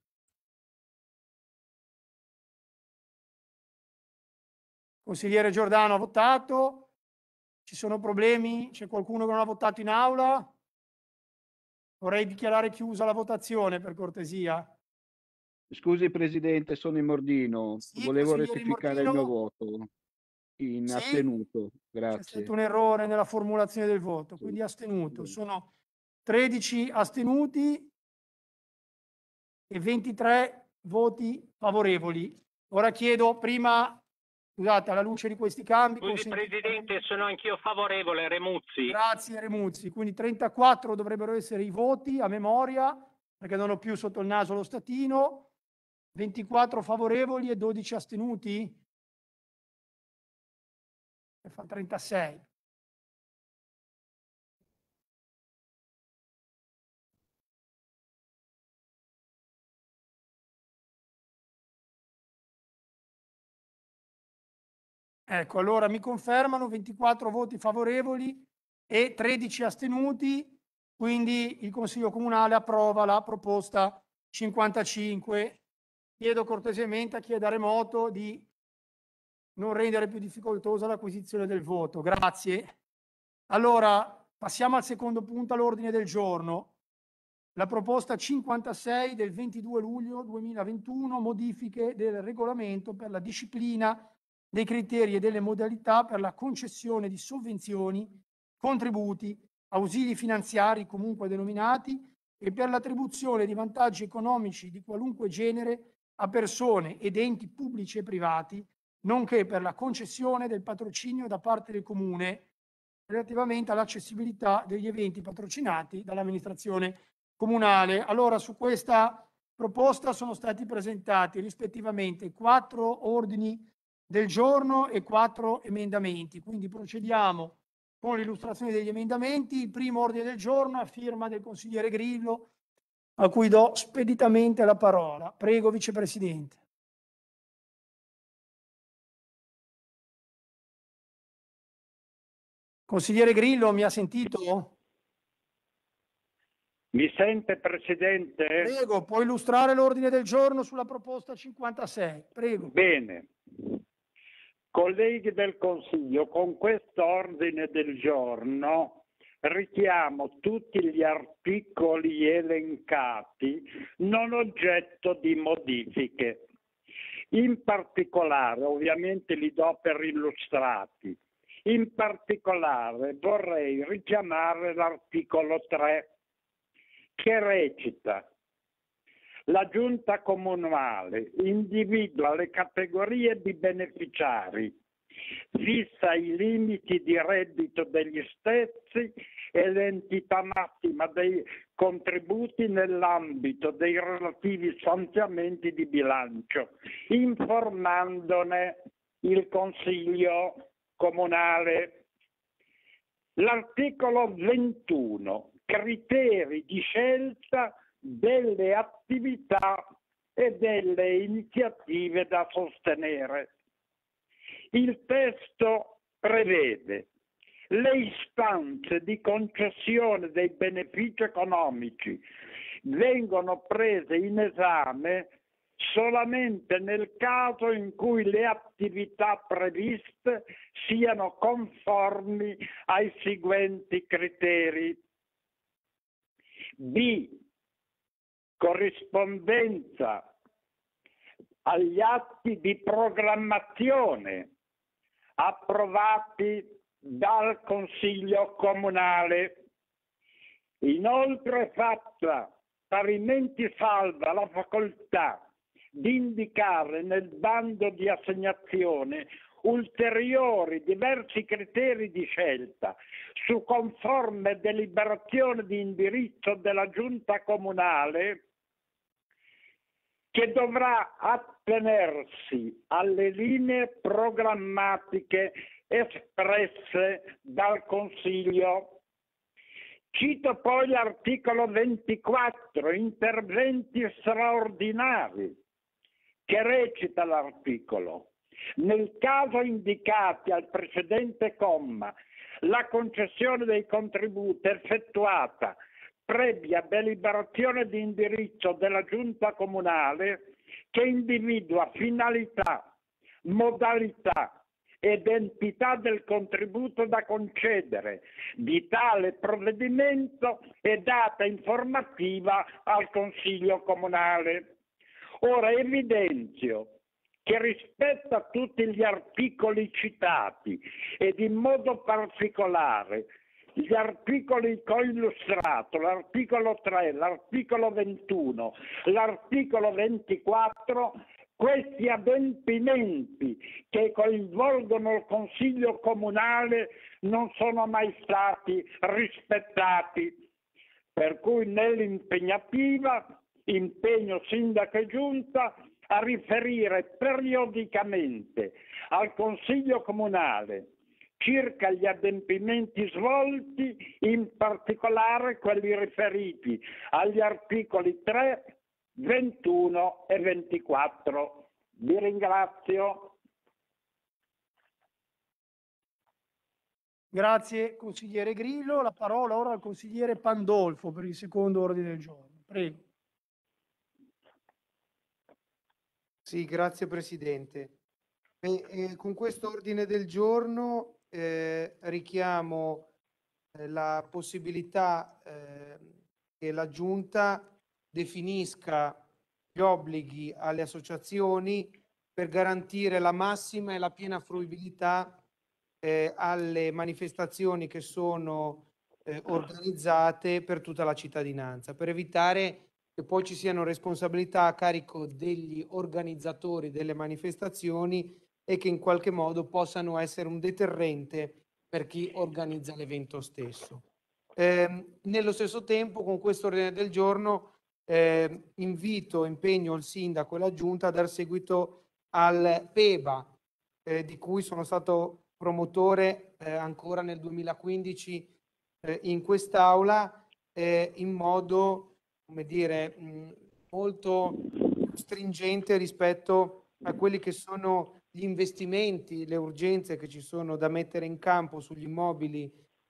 Speaker 1: Consigliere Giordano ha votato. Ci sono problemi? C'è qualcuno che non ha votato in aula? Vorrei dichiarare chiusa la votazione, per cortesia.
Speaker 22: Scusi Presidente, sono Immordino.
Speaker 1: Sì,
Speaker 22: Volevo
Speaker 1: consigliere
Speaker 22: rettificare il mio
Speaker 1: Immordino.
Speaker 22: voto.
Speaker 19: in
Speaker 1: Sì?
Speaker 19: astenuto.
Speaker 1: C'è
Speaker 19: Grazie.
Speaker 1: stato un errore nella formulazione del voto, quindi astenuto. Sono tredici astenuti e ventitré voti favorevoli. Ora chiedo prima, scusate, alla luce di questi cambi,
Speaker 8: Scusi
Speaker 1: consentitemi-
Speaker 8: Presidente, sono anch'io favorevole, Remuzzi.
Speaker 1: Grazie Remuzzi, quindi trentaquattro dovrebbero essere i voti a memoria, perché non ho più sotto il naso lo statino, ventiquattro favorevoli e dodici astenuti? E fa trentasei. Ecco, allora mi confermano ventiquattro voti favorevoli e tredici astenuti, quindi il Consiglio Comunale approva la proposta cinquantacinque. Chiedo cortesemente a chi è da remoto di non rendere più difficoltosa l'acquisizione del voto. Grazie. Allora, passiamo al secondo punto all'ordine del giorno. La proposta cinquantasei del ventidue luglio duemilaventuno, modifiche del regolamento per la disciplina dei criteri e delle modalità per la concessione di sovvenzioni, contributi, ausili finanziari comunque denominati e per l'attribuzione di vantaggi economici di qualunque genere a persone ed enti pubblici e privati, nonché per la concessione del patrocinio da parte del Comune relativamente all'accessibilità degli eventi patrocinati dall'amministrazione comunale. Allora, su questa proposta sono stati presentati rispettivamente quattro ordini del giorno e quattro emendamenti. Quindi procediamo con l'illustrazione degli emendamenti. Il primo ordine del giorno a firma del consigliere Grillo, a cui do speditamente la parola. Prego, Vicepresidente. Consigliere Grillo, mi ha sentito?
Speaker 8: Mi sente Presidente?
Speaker 1: Prego, può illustrare l'ordine del giorno sulla proposta cinquantasei. Prego.
Speaker 8: Bene. Colleghi del Consiglio, con questo ordine del giorno richiamo tutti gli articoli elencati non oggetto di modifiche. In particolare, ovviamente li do per illustrati, in particolare vorrei richiamare l'articolo tre che recita: la Giunta Comunale individua le categorie di beneficiari, fissa i limiti di reddito degli stessi e l'entità massima dei contributi nell'ambito dei relativi stanziamenti di bilancio, informandone il Consiglio Comunale. L'articolo ventuno, criteri di scelta delle attività e delle iniziative da sostenere. Il testo prevede le istanze di concessione dei benefici economici vengono prese in esame solamente nel caso in cui le attività previste siano conformi ai seguenti criteri. B. Corrispondenza agli atti di programmazione approvati dal Consiglio Comunale. Inoltre, fatta parimenti salva la facoltà di indicare nel bando di assegnazione ulteriori diversi criteri di scelta su conforme deliberazione di indirizzo della Giunta Comunale, che dovrà attenersi alle linee programmatiche espresse dal Consiglio. Cito poi l'articolo ventiquattro, interventi straordinari, che recita l'articolo: nel caso indicati al precedente comma, la concessione dei contributi effettuata previa deliberazione di indirizzo della Giunta Comunale che individua finalità, modalità ed entità del contributo da concedere, di tale provvedimento e data informativa al Consiglio Comunale. Ora evidenzio che rispetta tutti gli articoli citati ed in modo particolare gli articoli che ho illustrato, l'articolo tre, l'articolo ventuno, l'articolo ventiquattro, questi adempimenti che coinvolgono il Consiglio Comunale non sono mai stati rispettati. Per cui nell'impegnativa impegno Sindaco e Giunta a riferire periodicamente al Consiglio Comunale circa gli adempimenti svolti, in particolare quelli riferiti agli articoli tre, ventuno e ventiquattro. Vi ringrazio.
Speaker 1: Grazie consigliere Grillo. La parola ora al consigliere Pandolfo per il secondo ordine del giorno. Prego.
Speaker 5: Sì, grazie Presidente. E, e con questo ordine del giorno eh, richiamo eh, la possibilità eh, che la Giunta definisca gli obblighi alle associazioni per garantire la massima e la piena fruibilità eh, alle manifestazioni che sono eh, organizzate per tutta la cittadinanza, per evitare che poi ci siano responsabilità a carico degli organizzatori delle manifestazioni e che in qualche modo possano essere un deterrente per chi organizza l'evento stesso. Eh, nello stesso tempo, con questo ordine del giorno, eh, invito, impegno il Sindaco e la Giunta a dar seguito al P E B A, eh, di cui sono stato promotore eh, ancora nel duemilaquindici eh, in quest'Aula, eh, in modo, come dire, mh, molto stringente rispetto a quelli che sono gli investimenti, le urgenze che ci sono da mettere in campo sugli immobili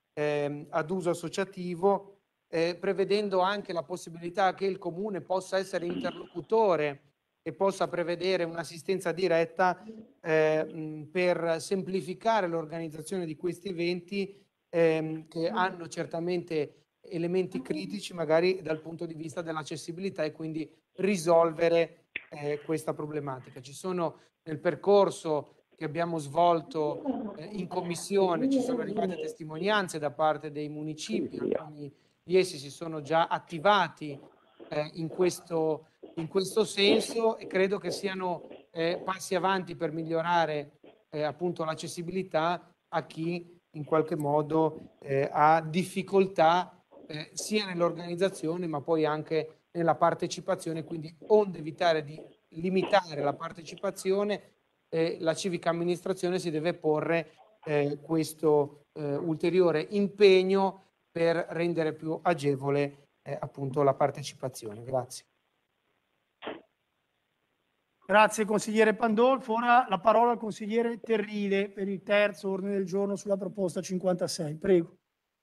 Speaker 5: eh, ad uso associativo, eh, prevedendo anche la possibilità che il Comune possa essere interlocutore e possa prevedere un'assistenza diretta eh, mh, per semplificare l'organizzazione di questi eventi ehm, che hanno certamente elementi critici magari dal punto di vista dell'accessibilità e quindi risolvere eh, questa problematica. Ci sono nel percorso che abbiamo svolto eh, in commissione, ci sono arrivate testimonianze da parte dei municipi, alcuni di essi si sono già attivati eh, in, questo, in questo senso e credo che siano eh, passi avanti per migliorare eh, appunto l'accessibilità a chi in qualche modo eh, ha difficoltà eh, sia nell'organizzazione ma poi anche nella partecipazione, quindi onde evitare di limitare la partecipazione, eh, la civica amministrazione si deve porre eh, questo eh, ulteriore impegno per rendere più agevole eh, appunto la partecipazione. Grazie.
Speaker 1: Grazie consigliere Pandolfo. Ora la parola al consigliere Terrile per il terzo ordine del giorno sulla proposta cinquantasei. Prego.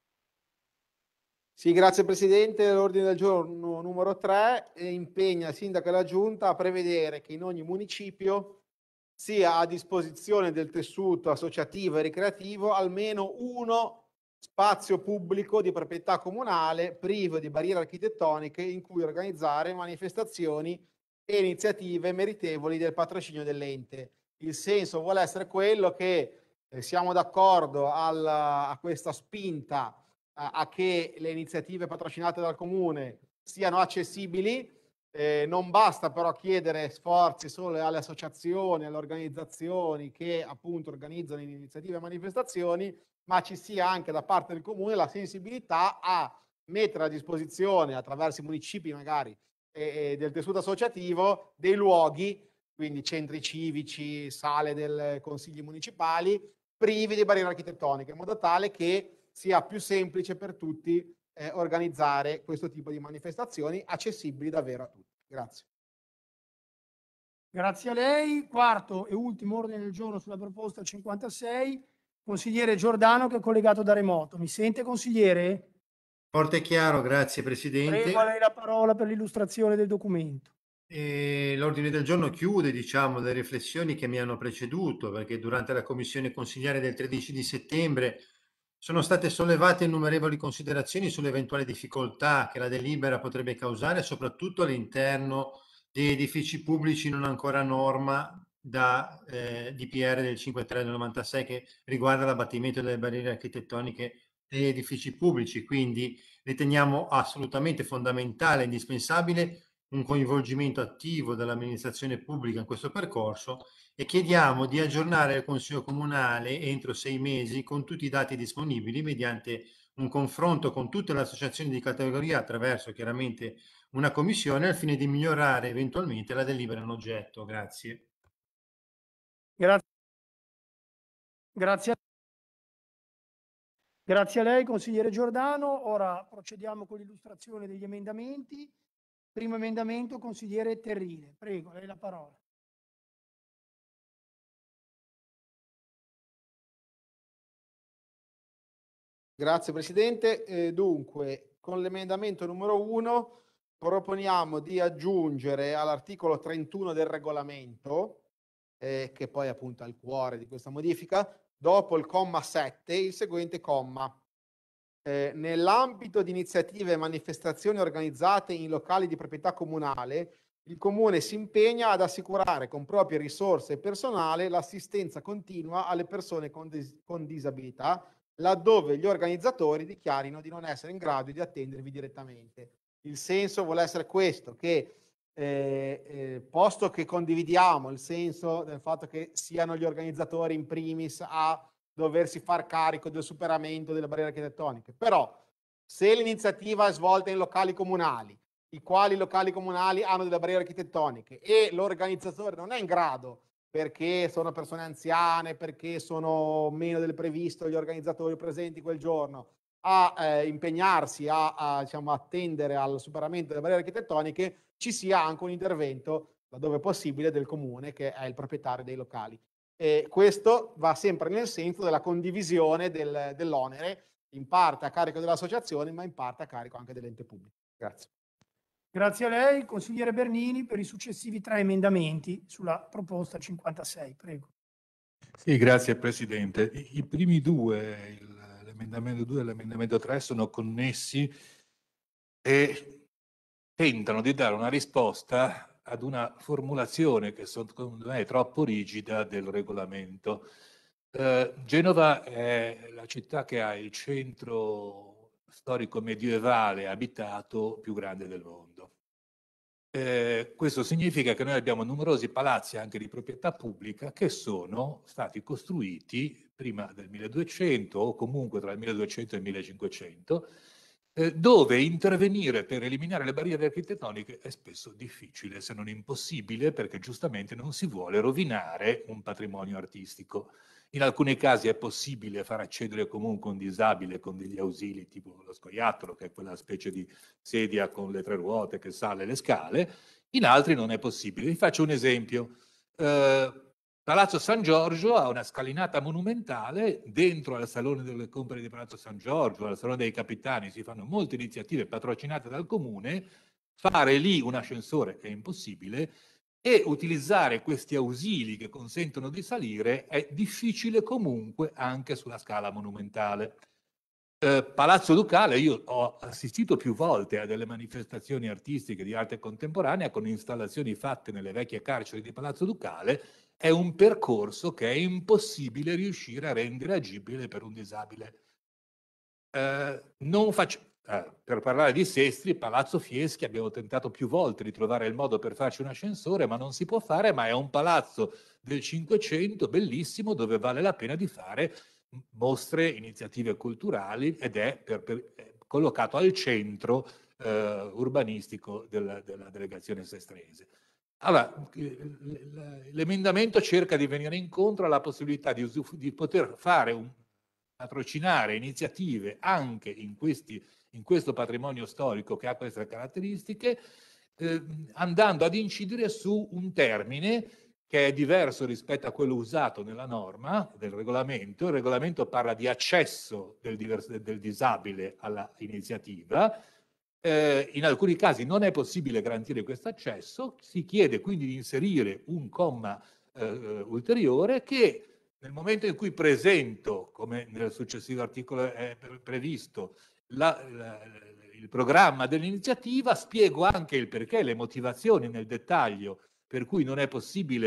Speaker 5: Sì, grazie Presidente. L'ordine del giorno numero tre impegna il Sindaco e la Giunta a prevedere che in ogni municipio sia a disposizione del tessuto associativo e ricreativo almeno uno spazio pubblico di proprietà comunale privo di barriere architettoniche in cui organizzare manifestazioni e iniziative meritevoli del patrocinio dell'ente. Il senso vuole essere quello che eh, siamo d'accordo a questa spinta a che le iniziative patrocinate dal Comune siano accessibili, eh, non basta però chiedere sforzi solo alle associazioni, alle organizzazioni che appunto organizzano iniziative e manifestazioni, ma ci sia anche da parte del Comune la sensibilità a mettere a disposizione attraverso i municipi magari e, e del tessuto associativo dei luoghi, quindi centri civici, sale dei consigli municipali, privi di barriere architettoniche, in modo tale che sia più semplice per tutti eh, organizzare questo tipo di manifestazioni accessibili davvero a tutti. Grazie.
Speaker 1: Grazie a lei. Quarto e ultimo ordine del giorno sulla proposta cinquantasei. Consigliere Giordano che è collegato da remoto. Mi sente consigliere?
Speaker 20: Forte e chiaro, grazie Presidente.
Speaker 1: Prego a lei la parola per l'illustrazione del documento.
Speaker 20: E l'ordine del giorno chiude, diciamo, le riflessioni che mi hanno preceduto, perché durante la commissione consigliare del tredici di settembre sono state sollevate innumerevoli considerazioni sulle eventuali difficoltà che la delibera potrebbe causare, soprattutto all'interno di edifici pubblici non ancora a norma da eh, D P R del cinquantatré del novantasei che riguarda l'abbattimento delle barriere architettoniche degli edifici pubblici. Quindi riteniamo assolutamente fondamentale e indispensabile un coinvolgimento attivo dell'amministrazione pubblica in questo percorso e chiediamo di aggiornare il Consiglio Comunale entro sei mesi con tutti i dati disponibili mediante un confronto con tutte le associazioni di categoria attraverso chiaramente una commissione al fine di migliorare eventualmente la delibera in oggetto. Grazie.
Speaker 1: Grazie. Grazie. Grazie a lei, consigliere Giordano. Ora procediamo con l'illustrazione degli emendamenti. Primo emendamento, consigliere Terrile. Prego, lei la parola.
Speaker 5: Grazie Presidente. Eh, dunque, con l'emendamento numero uno proponiamo di aggiungere all'articolo trentuno del regolamento, eh, che poi appunto è il cuore di questa modifica, dopo il comma sette, il seguente comma. Eh, nell'ambito di iniziative e manifestazioni organizzate in locali di proprietà comunale, il Comune si impegna ad assicurare con proprie risorse e personale l'assistenza continua alle persone con, dis- con disabilità, laddove gli organizzatori dichiarino di non essere in grado di attendervi direttamente. Il senso vuole essere questo, che eh, eh, posto che condividiamo il senso del fatto che siano gli organizzatori in primis a doversi far carico del superamento delle barriere architettoniche, però se l'iniziativa è svolta in locali comunali, i quali locali comunali hanno delle barriere architettoniche e l'organizzatore non è in grado, perché sono persone anziane, perché sono meno del previsto gli organizzatori presenti quel giorno, a eh, impegnarsi a, a diciamo, attendere al superamento delle barriere architettoniche, ci sia anche un intervento, laddove possibile, del comune, che è il proprietario dei locali. E questo va sempre nel senso della condivisione del, dell'onere, in parte a carico dell'associazione, ma in parte a carico anche dell'ente pubblico. Grazie.
Speaker 1: Grazie a lei, consigliere Bernini, per i successivi tre emendamenti sulla proposta cinquantasei. Prego.
Speaker 4: Sì, grazie Presidente. I, i primi due, il, l'emendamento due e l'emendamento tre, sono connessi e tentano di dare una risposta ad una formulazione che secondo me è troppo rigida del regolamento. Eh, Genova è la città che ha il centro storico medievale abitato più grande del mondo. Eh, questo significa che noi abbiamo numerosi palazzi anche di proprietà pubblica che sono stati costruiti prima del milleduecento o comunque tra il milleduecento e il millecinquecento, eh, dove intervenire per eliminare le barriere architettoniche è spesso difficile, se non impossibile, perché giustamente non si vuole rovinare un patrimonio artistico. In alcuni casi è possibile far accedere comunque un disabile con degli ausili, tipo lo scoiattolo, che è quella specie di sedia con le tre ruote che sale le scale, in altri non è possibile. Vi faccio un esempio. Eh, Palazzo San Giorgio ha una scalinata monumentale, dentro al Salone delle Compere di Palazzo San Giorgio, al Salone dei Capitani, si fanno molte iniziative patrocinate dal Comune, fare lì un ascensore è impossibile, e utilizzare questi ausili che consentono di salire è difficile comunque anche sulla scala monumentale. Eh, Palazzo Ducale, io ho assistito più volte a delle manifestazioni artistiche di arte contemporanea con installazioni fatte nelle vecchie carceri di Palazzo Ducale, è un percorso che è impossibile riuscire a rendere agibile per un disabile. Eh, non faccio... Eh, per parlare di Sestri, Palazzo Fieschi, abbiamo tentato più volte di trovare il modo per farci un ascensore, ma non si può fare, ma è un palazzo del Cinquecento bellissimo dove vale la pena di fare mostre, iniziative culturali ed è per, per, è collocato al centro eh, urbanistico della, della delegazione sestrese. Allora, l'emendamento cerca di venire incontro alla possibilità di, di poter fare un, patrocinare iniziative anche in questi in questo patrimonio storico che ha queste caratteristiche, eh, andando ad incidere su un termine che è diverso rispetto a quello usato nella norma del regolamento. Il regolamento parla di accesso del, del disabile all'iniziativa. Eh, in alcuni casi non è possibile garantire questo accesso, si chiede quindi di inserire un comma eh, ulteriore che nel momento in cui presento, come nel successivo articolo è previsto, La, la, il programma dell'iniziativa, spiego anche il perché, le motivazioni nel dettaglio per cui non è possibile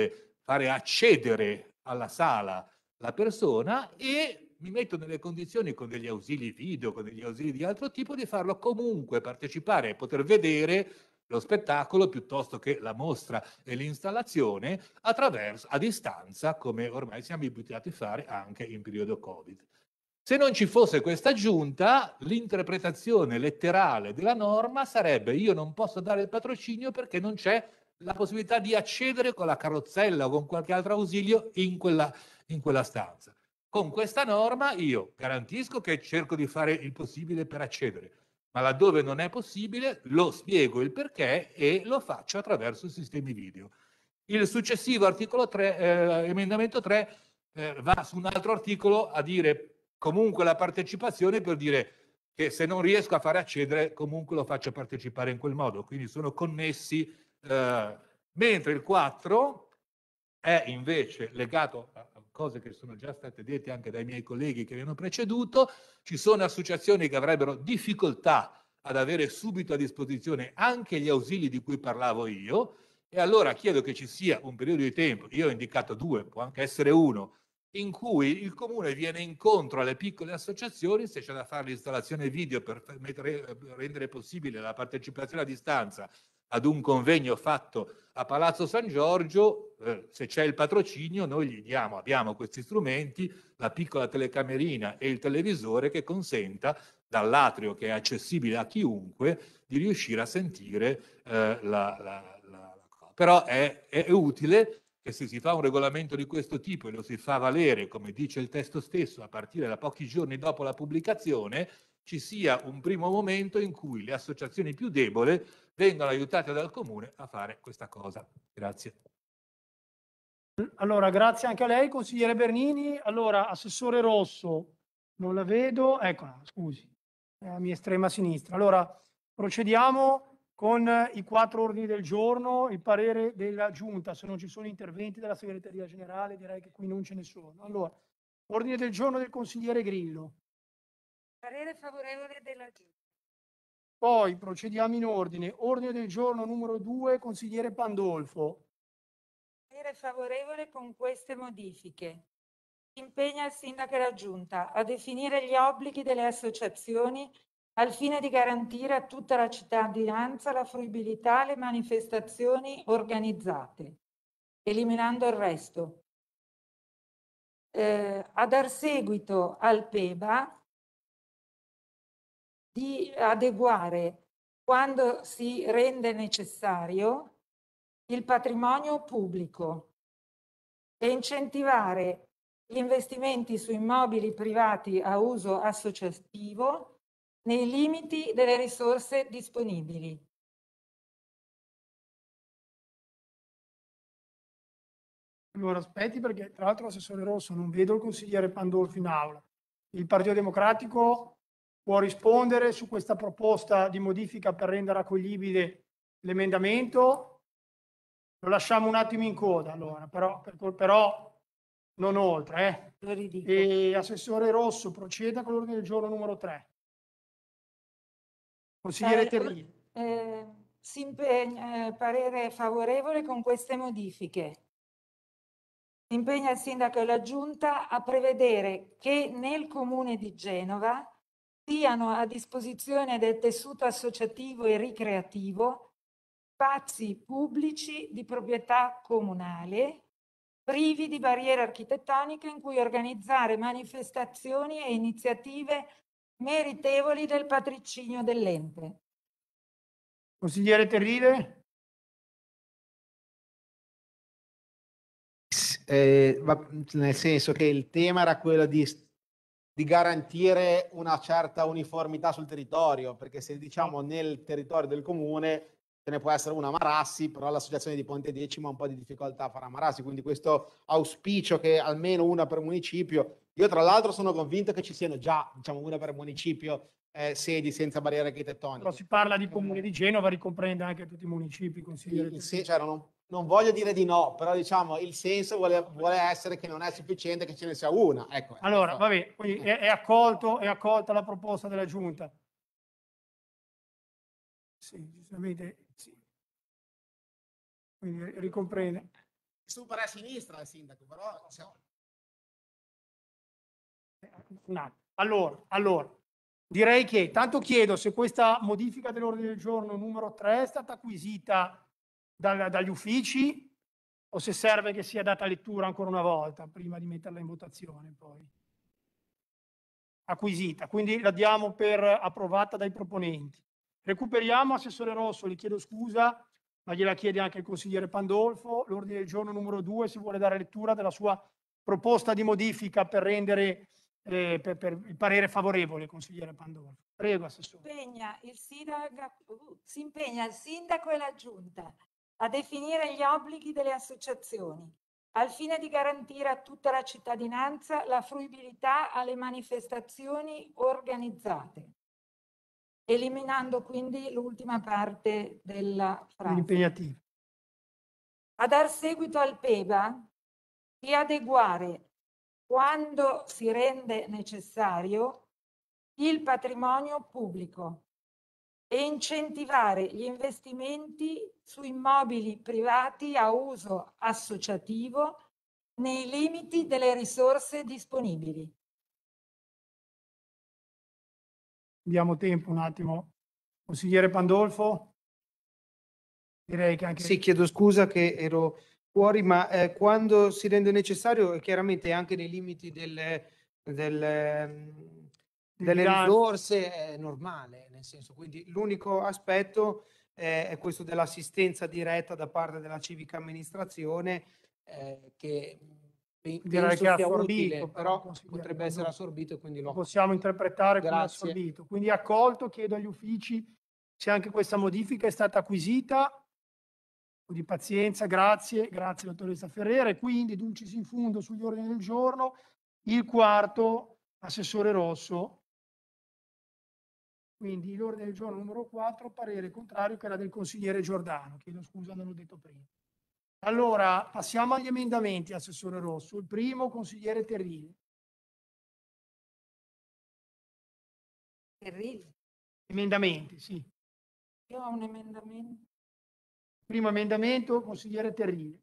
Speaker 4: fare accedere alla sala la persona e mi metto nelle condizioni con degli ausili video, con degli ausili di altro tipo, di farlo comunque partecipare e poter vedere lo spettacolo piuttosto che la mostra e l'installazione attraverso, a distanza, come ormai siamo abituati a fare anche in periodo Covid. Se non ci fosse questa aggiunta, l'interpretazione letterale della norma sarebbe: io non posso dare il patrocinio perché non c'è la possibilità di accedere con la carrozzella o con qualche altro ausilio in quella, in quella stanza. Con questa norma io garantisco che cerco di fare il possibile per accedere, ma laddove non è possibile lo spiego il perché e lo faccio attraverso i sistemi video. Il successivo articolo tre, eh, emendamento tre, eh, va su un altro articolo a dire comunque la partecipazione, per dire che se non riesco a fare accedere comunque lo faccio partecipare in quel modo, quindi sono connessi, eh, mentre il quattro è invece legato a cose che sono già state dette anche dai miei colleghi che mi hanno preceduto. Ci sono associazioni che avrebbero difficoltà ad avere subito a disposizione anche gli ausili di cui parlavo io, e allora chiedo che ci sia un periodo di tempo, io ho indicato due, può anche essere uno, in cui il comune viene incontro alle piccole associazioni, se c'è da fare l'installazione video per mettere, rendere possibile la partecipazione a distanza ad un convegno fatto a Palazzo San Giorgio, eh, se c'è il patrocinio noi gli diamo, abbiamo questi strumenti, la piccola telecamerina e il televisore che consenta dall'atrio, che è accessibile a chiunque, di riuscire a sentire eh, la, la, la... Però è, è utile che se si fa un regolamento di questo tipo e lo si fa valere, come dice il testo stesso, a partire da pochi giorni dopo la pubblicazione, ci sia un primo momento in cui le associazioni più deboli vengono aiutate dal Comune a fare questa cosa. Grazie.
Speaker 1: Allora, grazie anche a lei, consigliere Bernini. Allora, assessore Rosso, non la vedo, eccola, scusi, è a mia estrema sinistra. Allora, procediamo con i quattro ordini del giorno, il parere della Giunta. Se non ci sono interventi della Segreteria Generale, direi che qui non ce ne sono. Allora, ordine del giorno del consigliere Grillo.
Speaker 7: Parere favorevole della Giunta.
Speaker 1: Poi procediamo in ordine. Ordine del giorno numero due, consigliere Pandolfo.
Speaker 7: Parere favorevole con queste modifiche. Impegna il sindaco e la Giunta a definire gli obblighi delle associazioni al fine di garantire a tutta la cittadinanza la fruibilità alle manifestazioni organizzate, eliminando il resto. Eh, a dar seguito al P E B A di adeguare, quando si rende necessario, il patrimonio pubblico e incentivare gli investimenti su immobili privati a uso associativo nei limiti delle risorse disponibili.
Speaker 1: Allora, aspetti, perché tra l'altro l'assessore Rosso non vedo il consigliere Pandolfo in aula. Il Partito Democratico può rispondere su questa proposta di modifica per rendere accoglibile l'emendamento? Lo lasciamo un attimo in coda, allora, però, però non oltre. Eh. E assessore Rosso, proceda con l'ordine del giorno numero tre. Consigliere
Speaker 7: Eh,
Speaker 1: Terrini.
Speaker 7: eh, si impegna, eh, parere favorevole con queste modifiche. Impegna il sindaco e la Giunta a prevedere che nel comune di Genova siano a disposizione del tessuto associativo e ricreativo spazi pubblici di proprietà comunale privi di barriere architettoniche in cui organizzare manifestazioni e iniziative meritevoli del patrocinio dell'ente.
Speaker 1: Consigliere Terrile.
Speaker 5: Eh, va- nel senso che il tema era quello di, di garantire una certa uniformità sul territorio, perché se diciamo nel territorio del comune ce ne può essere una a Marassi, però l'associazione di Pontedecimo ha un po' di difficoltà a fare a Marassi, quindi questo auspicio che almeno una per municipio. Io tra l'altro sono convinto che ci siano già, diciamo, una per municipio eh, sedi senza barriere architettoniche.
Speaker 1: Però si parla di comune di Genova, ricomprende anche tutti i municipi, consigliere
Speaker 5: Il, il
Speaker 1: Terrini.
Speaker 5: sen- cioè, non, non voglio dire di no, però diciamo il senso vuole, vuole essere che non è sufficiente che ce ne sia una. Ecco,
Speaker 1: Allora,
Speaker 5: questo-
Speaker 1: vabbè, quindi è, è accolto, è accolta la proposta della Giunta. Sì, giustamente sì. Quindi ricomprende.
Speaker 5: Super a sinistra il sindaco, però... siamo-
Speaker 1: Un attimo. Allora, allora, direi che tanto chiedo se questa modifica dell'ordine del giorno numero tre è stata acquisita dal- dagli uffici o se serve che sia data lettura ancora una volta prima di metterla in votazione poi. Acquisita, quindi la diamo per approvata dai proponenti. Recuperiamo, Assessore Rosso, gli chiedo scusa, ma gliela chiede anche il consigliere Pandolfo, l'ordine del giorno numero due, si vuole dare lettura della sua proposta di modifica per rendere eh, per, per il parere favorevole, consigliere Pandolfo. Prego, Assessore.
Speaker 7: Impegna il sindaco, si impegna il sindaco e la giunta a definire gli obblighi delle associazioni al fine di garantire a tutta la cittadinanza la fruibilità alle manifestazioni organizzate, eliminando quindi l'ultima parte della frase.
Speaker 1: Impegnativo.
Speaker 7: A dar seguito al P E B A di adeguare, quando si rende necessario, il patrimonio pubblico e incentivare gli investimenti su immobili privati a uso associativo nei limiti delle risorse disponibili.
Speaker 1: Diamo tempo un attimo. Consigliere Pandolfo? Direi che anche...
Speaker 9: Sì, chiedo scusa che ero fuori, ma eh, quando si rende necessario, e chiaramente anche nei limiti delle, delle, delle
Speaker 1: bilancio.
Speaker 9: risorse, è normale, nel senso, quindi l'unico aspetto eh, è questo dell'assistenza diretta da parte della civica amministrazione, eh, che pe-
Speaker 1: Direi
Speaker 9: penso
Speaker 1: che è
Speaker 9: sia
Speaker 1: assorbito,
Speaker 9: utile,
Speaker 1: però,
Speaker 9: però
Speaker 1: consigliere
Speaker 9: potrebbe essere
Speaker 1: Pandolfo.
Speaker 9: assorbito e quindi
Speaker 1: Lo
Speaker 9: lo
Speaker 1: possiamo interpretare come
Speaker 9: Grazie.
Speaker 1: assorbito. Quindi accolto, chiedo agli uffici se anche questa modifica è stata acquisita. Un po' di pazienza, grazie, grazie dottoressa Ferrera. E quindi, dulcis in fundo, sugli ordini del giorno, il quarto, Assessore Rosso. Quindi l'ordine del giorno numero quattro, parere contrario, che era del consigliere Giordano. Chiedo scusa, non l'ho detto prima. Allora, passiamo agli emendamenti, Assessore Rosso. Il primo, consigliere Terrini.
Speaker 7: Terribile.
Speaker 1: Emendamenti, sì.
Speaker 7: Io ho un emendamento.
Speaker 1: Primo emendamento, consigliere Terrini.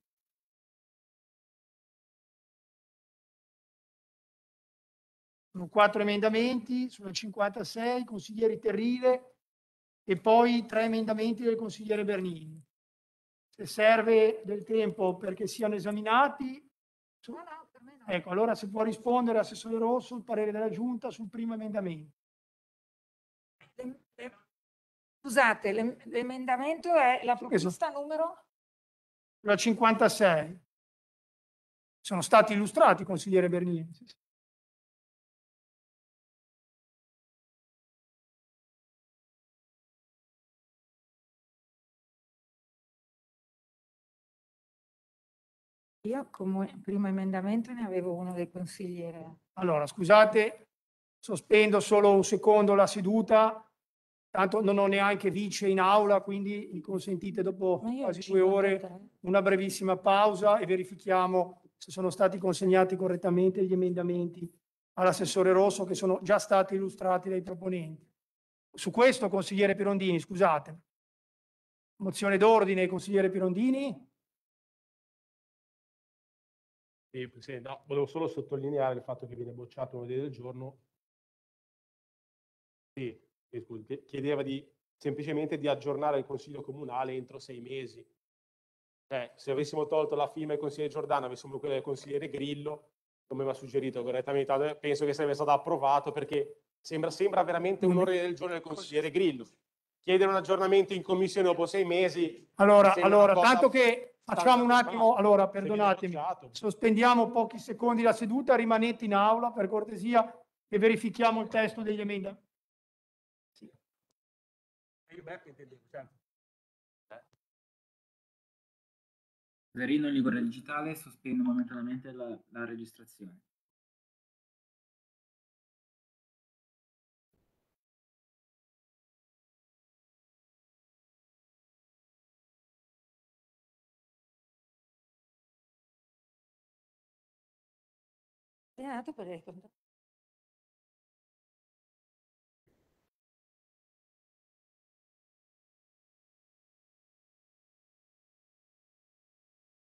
Speaker 1: Sono quattro emendamenti sulla cinquantasei, consiglieri Terrile, e poi tre emendamenti del consigliere Bernini. Se serve del tempo perché siano esaminati, su-
Speaker 7: No, no, per me no.
Speaker 1: ecco, allora se può rispondere, Assessore Rosso, il parere della Giunta sul primo emendamento.
Speaker 7: Le- le- Scusate, l'em- l'emendamento è la proposta numero?
Speaker 1: Sulla cinquantasei. Sono stati illustrati, consigliere Bernini. Sì, sì.
Speaker 7: Io come primo emendamento ne avevo uno del consigliere.
Speaker 1: Allora, scusate, sospendo solo un secondo la seduta, tanto non ho neanche vice in aula, quindi mi consentite dopo
Speaker 7: Ma io ho
Speaker 1: quasi due ore
Speaker 7: cinquantatré.
Speaker 1: una brevissima pausa e verifichiamo se sono stati consegnati correttamente gli emendamenti all'assessore Rosso che sono già stati illustrati dai proponenti. Su questo, consigliere Pirondini, scusate. Mozione d'ordine, consigliere Pirondini?
Speaker 22: Sì, Presidente, no, volevo solo sottolineare il fatto che viene bocciato un ordine del giorno. Sì, sì, scusi, chiedeva di, semplicemente di aggiornare il Consiglio Comunale entro sei mesi. Cioè, se avessimo tolto la firma del consigliere Giordano, avessimo quella del consigliere Grillo, come va suggerito correttamente, penso che sarebbe stato approvato perché sembra, sembra veramente un ordine del giorno del consigliere Grillo. Chiedere un aggiornamento in commissione dopo sei mesi.
Speaker 1: Allora,
Speaker 22: mi sembra
Speaker 1: allora
Speaker 22: una cosa
Speaker 1: tanto che facciamo un attimo, allora
Speaker 22: se viene
Speaker 1: perdonatemi,
Speaker 22: bocciato.
Speaker 1: sospendiamo pochi secondi la seduta, rimanete in aula per cortesia e verifichiamo il testo degli emendamenti.
Speaker 22: Io Beppe intendevo, certo.
Speaker 23: Verino in libro digitale, sospendo momentaneamente la, la registrazione.
Speaker 7: È andato per il